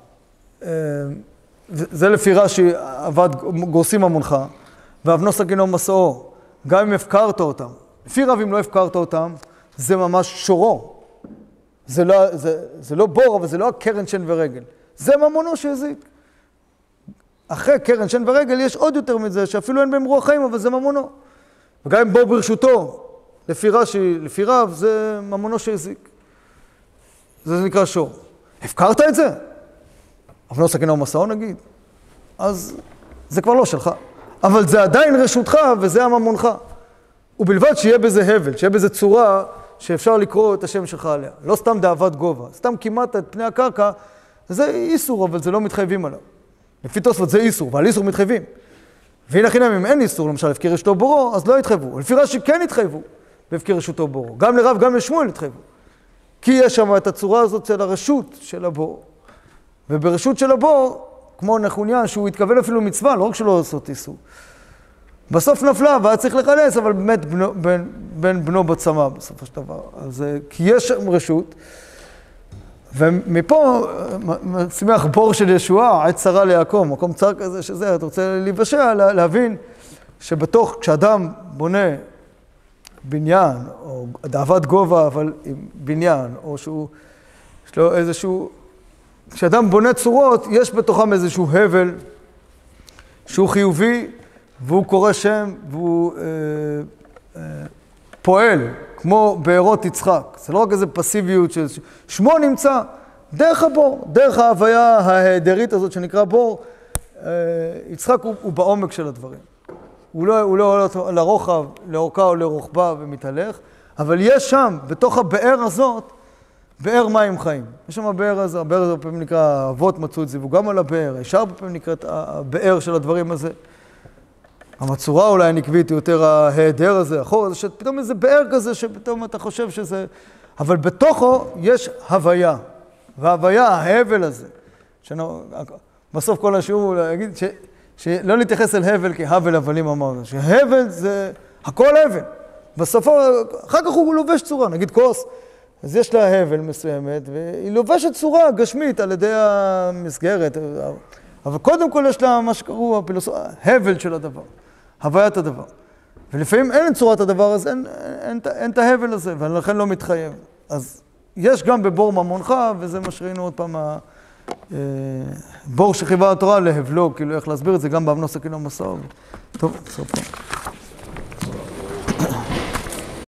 זה לפי רש"י עבד גורסים ממונך, ואבנו סכינו מסעו, גם אם הפקרת אותם. לפי רב אם לא הפקרת אותם, זה ממש שורו. זה לא, זה, זה לא בור, אבל זה לא הקרן שן ורגל. זה ממונו שהזיק. אחרי קרן שן ורגל יש עוד יותר מזה, שאפילו אין בהם רוח חיים, אבל זה ממונו. וגם אם בור ברשותו, לפי רש"י, לפי רב, זה ממונו שהזיק. זה נקרא שור. הפקרת את זה? אבל לא סכינו מסעו נגיד. אז זה כבר לא שלך. אבל זה עדיין רשותך וזה הממונך. ובלבד שיהיה בזה הבל, שיהיה בזה צורה שאפשר לקרוא את השם שלך עליה. לא סתם דאבת גובה. סתם כמעט את פני הקרקע, זה איסור, אבל זה לא מתחייבים עליו. לפי תוספות זה איסור, ועל איסור מתחייבים. והנה חינם, אם אין איסור, למשל, הפקיר רשותו בורו, אז לא יתחייבו. לפי רש"י כן יתחייבו בהפקיר רשותו בורו. גם לרב, גם לשמואל יתחייבו. כי יש שם את הצורה הזאת של הרשות של הבור. וברשות של הבור, כמו נחוניה, שהוא התכוון אפילו מצווה, לא רק שלא לעשות איסור. בסוף נפלה, והיה צריך לחלץ, אבל באמת בנו, בן, בן בנו בצמא בסופו של דבר. אז, כי יש שם רשות, ומפה שימח בור של ישועה, עת צרה ליעקב, מקום צר כזה שזה, אתה רוצה להיוושע, להבין שבתוך, כשאדם בונה בניין, או דאבת גובה, אבל עם בניין, או שהוא, יש לו איזשהו, כשאדם בונה צורות, יש בתוכם איזשהו הבל, שהוא חיובי, והוא קורא שם, והוא אה, אה, פועל, כמו בארות יצחק. זה לא רק איזו פסיביות, שמו נמצא דרך הבור, דרך ההוויה ההיעדרית הזאת שנקרא בור. אה, יצחק הוא, הוא בעומק של הדברים. הוא לא, הוא לא עולה לרוחב, לאורכה או לרוחבה ומתהלך, אבל יש שם, בתוך הבאר הזאת, באר מים חיים. יש שם הבאר הזה, הבאר הזה בפעמים נקרא, אבות מצאו את זיווגם על הבאר, ישר בפעמים נקראת הבאר של הדברים הזה. המצורה אולי הנקבית היא יותר ההיעדר הזה, אחור הזה, שפתאום איזה באר כזה, שפתאום אתה חושב שזה... אבל בתוכו יש הוויה, וההוויה, ההבל הזה, שנו... בסוף כל השיעור הוא להגיד ש... שלא להתייחס אל הבל כהבל הבלים אמרנו, שהבל זה הכל הבל. בסופו, אחר כך הוא לובש צורה, נגיד כוס, אז יש לה הבל מסוימת, והיא לובשת צורה גשמית על ידי המסגרת, אבל קודם כל יש לה מה שקראו הפילוסופיה, הבל של הדבר, הוויית הדבר. ולפעמים אין צורת הדבר, אז אין, אין, אין, אין את ההבל הזה, ולכן לא מתחייב. אז יש גם בבור ממונך, וזה מה שראינו עוד פעם, בור שחיבה התורה להבלו, כאילו איך להסביר את זה, גם באבנו סכינו מסעו. טוב, סוף.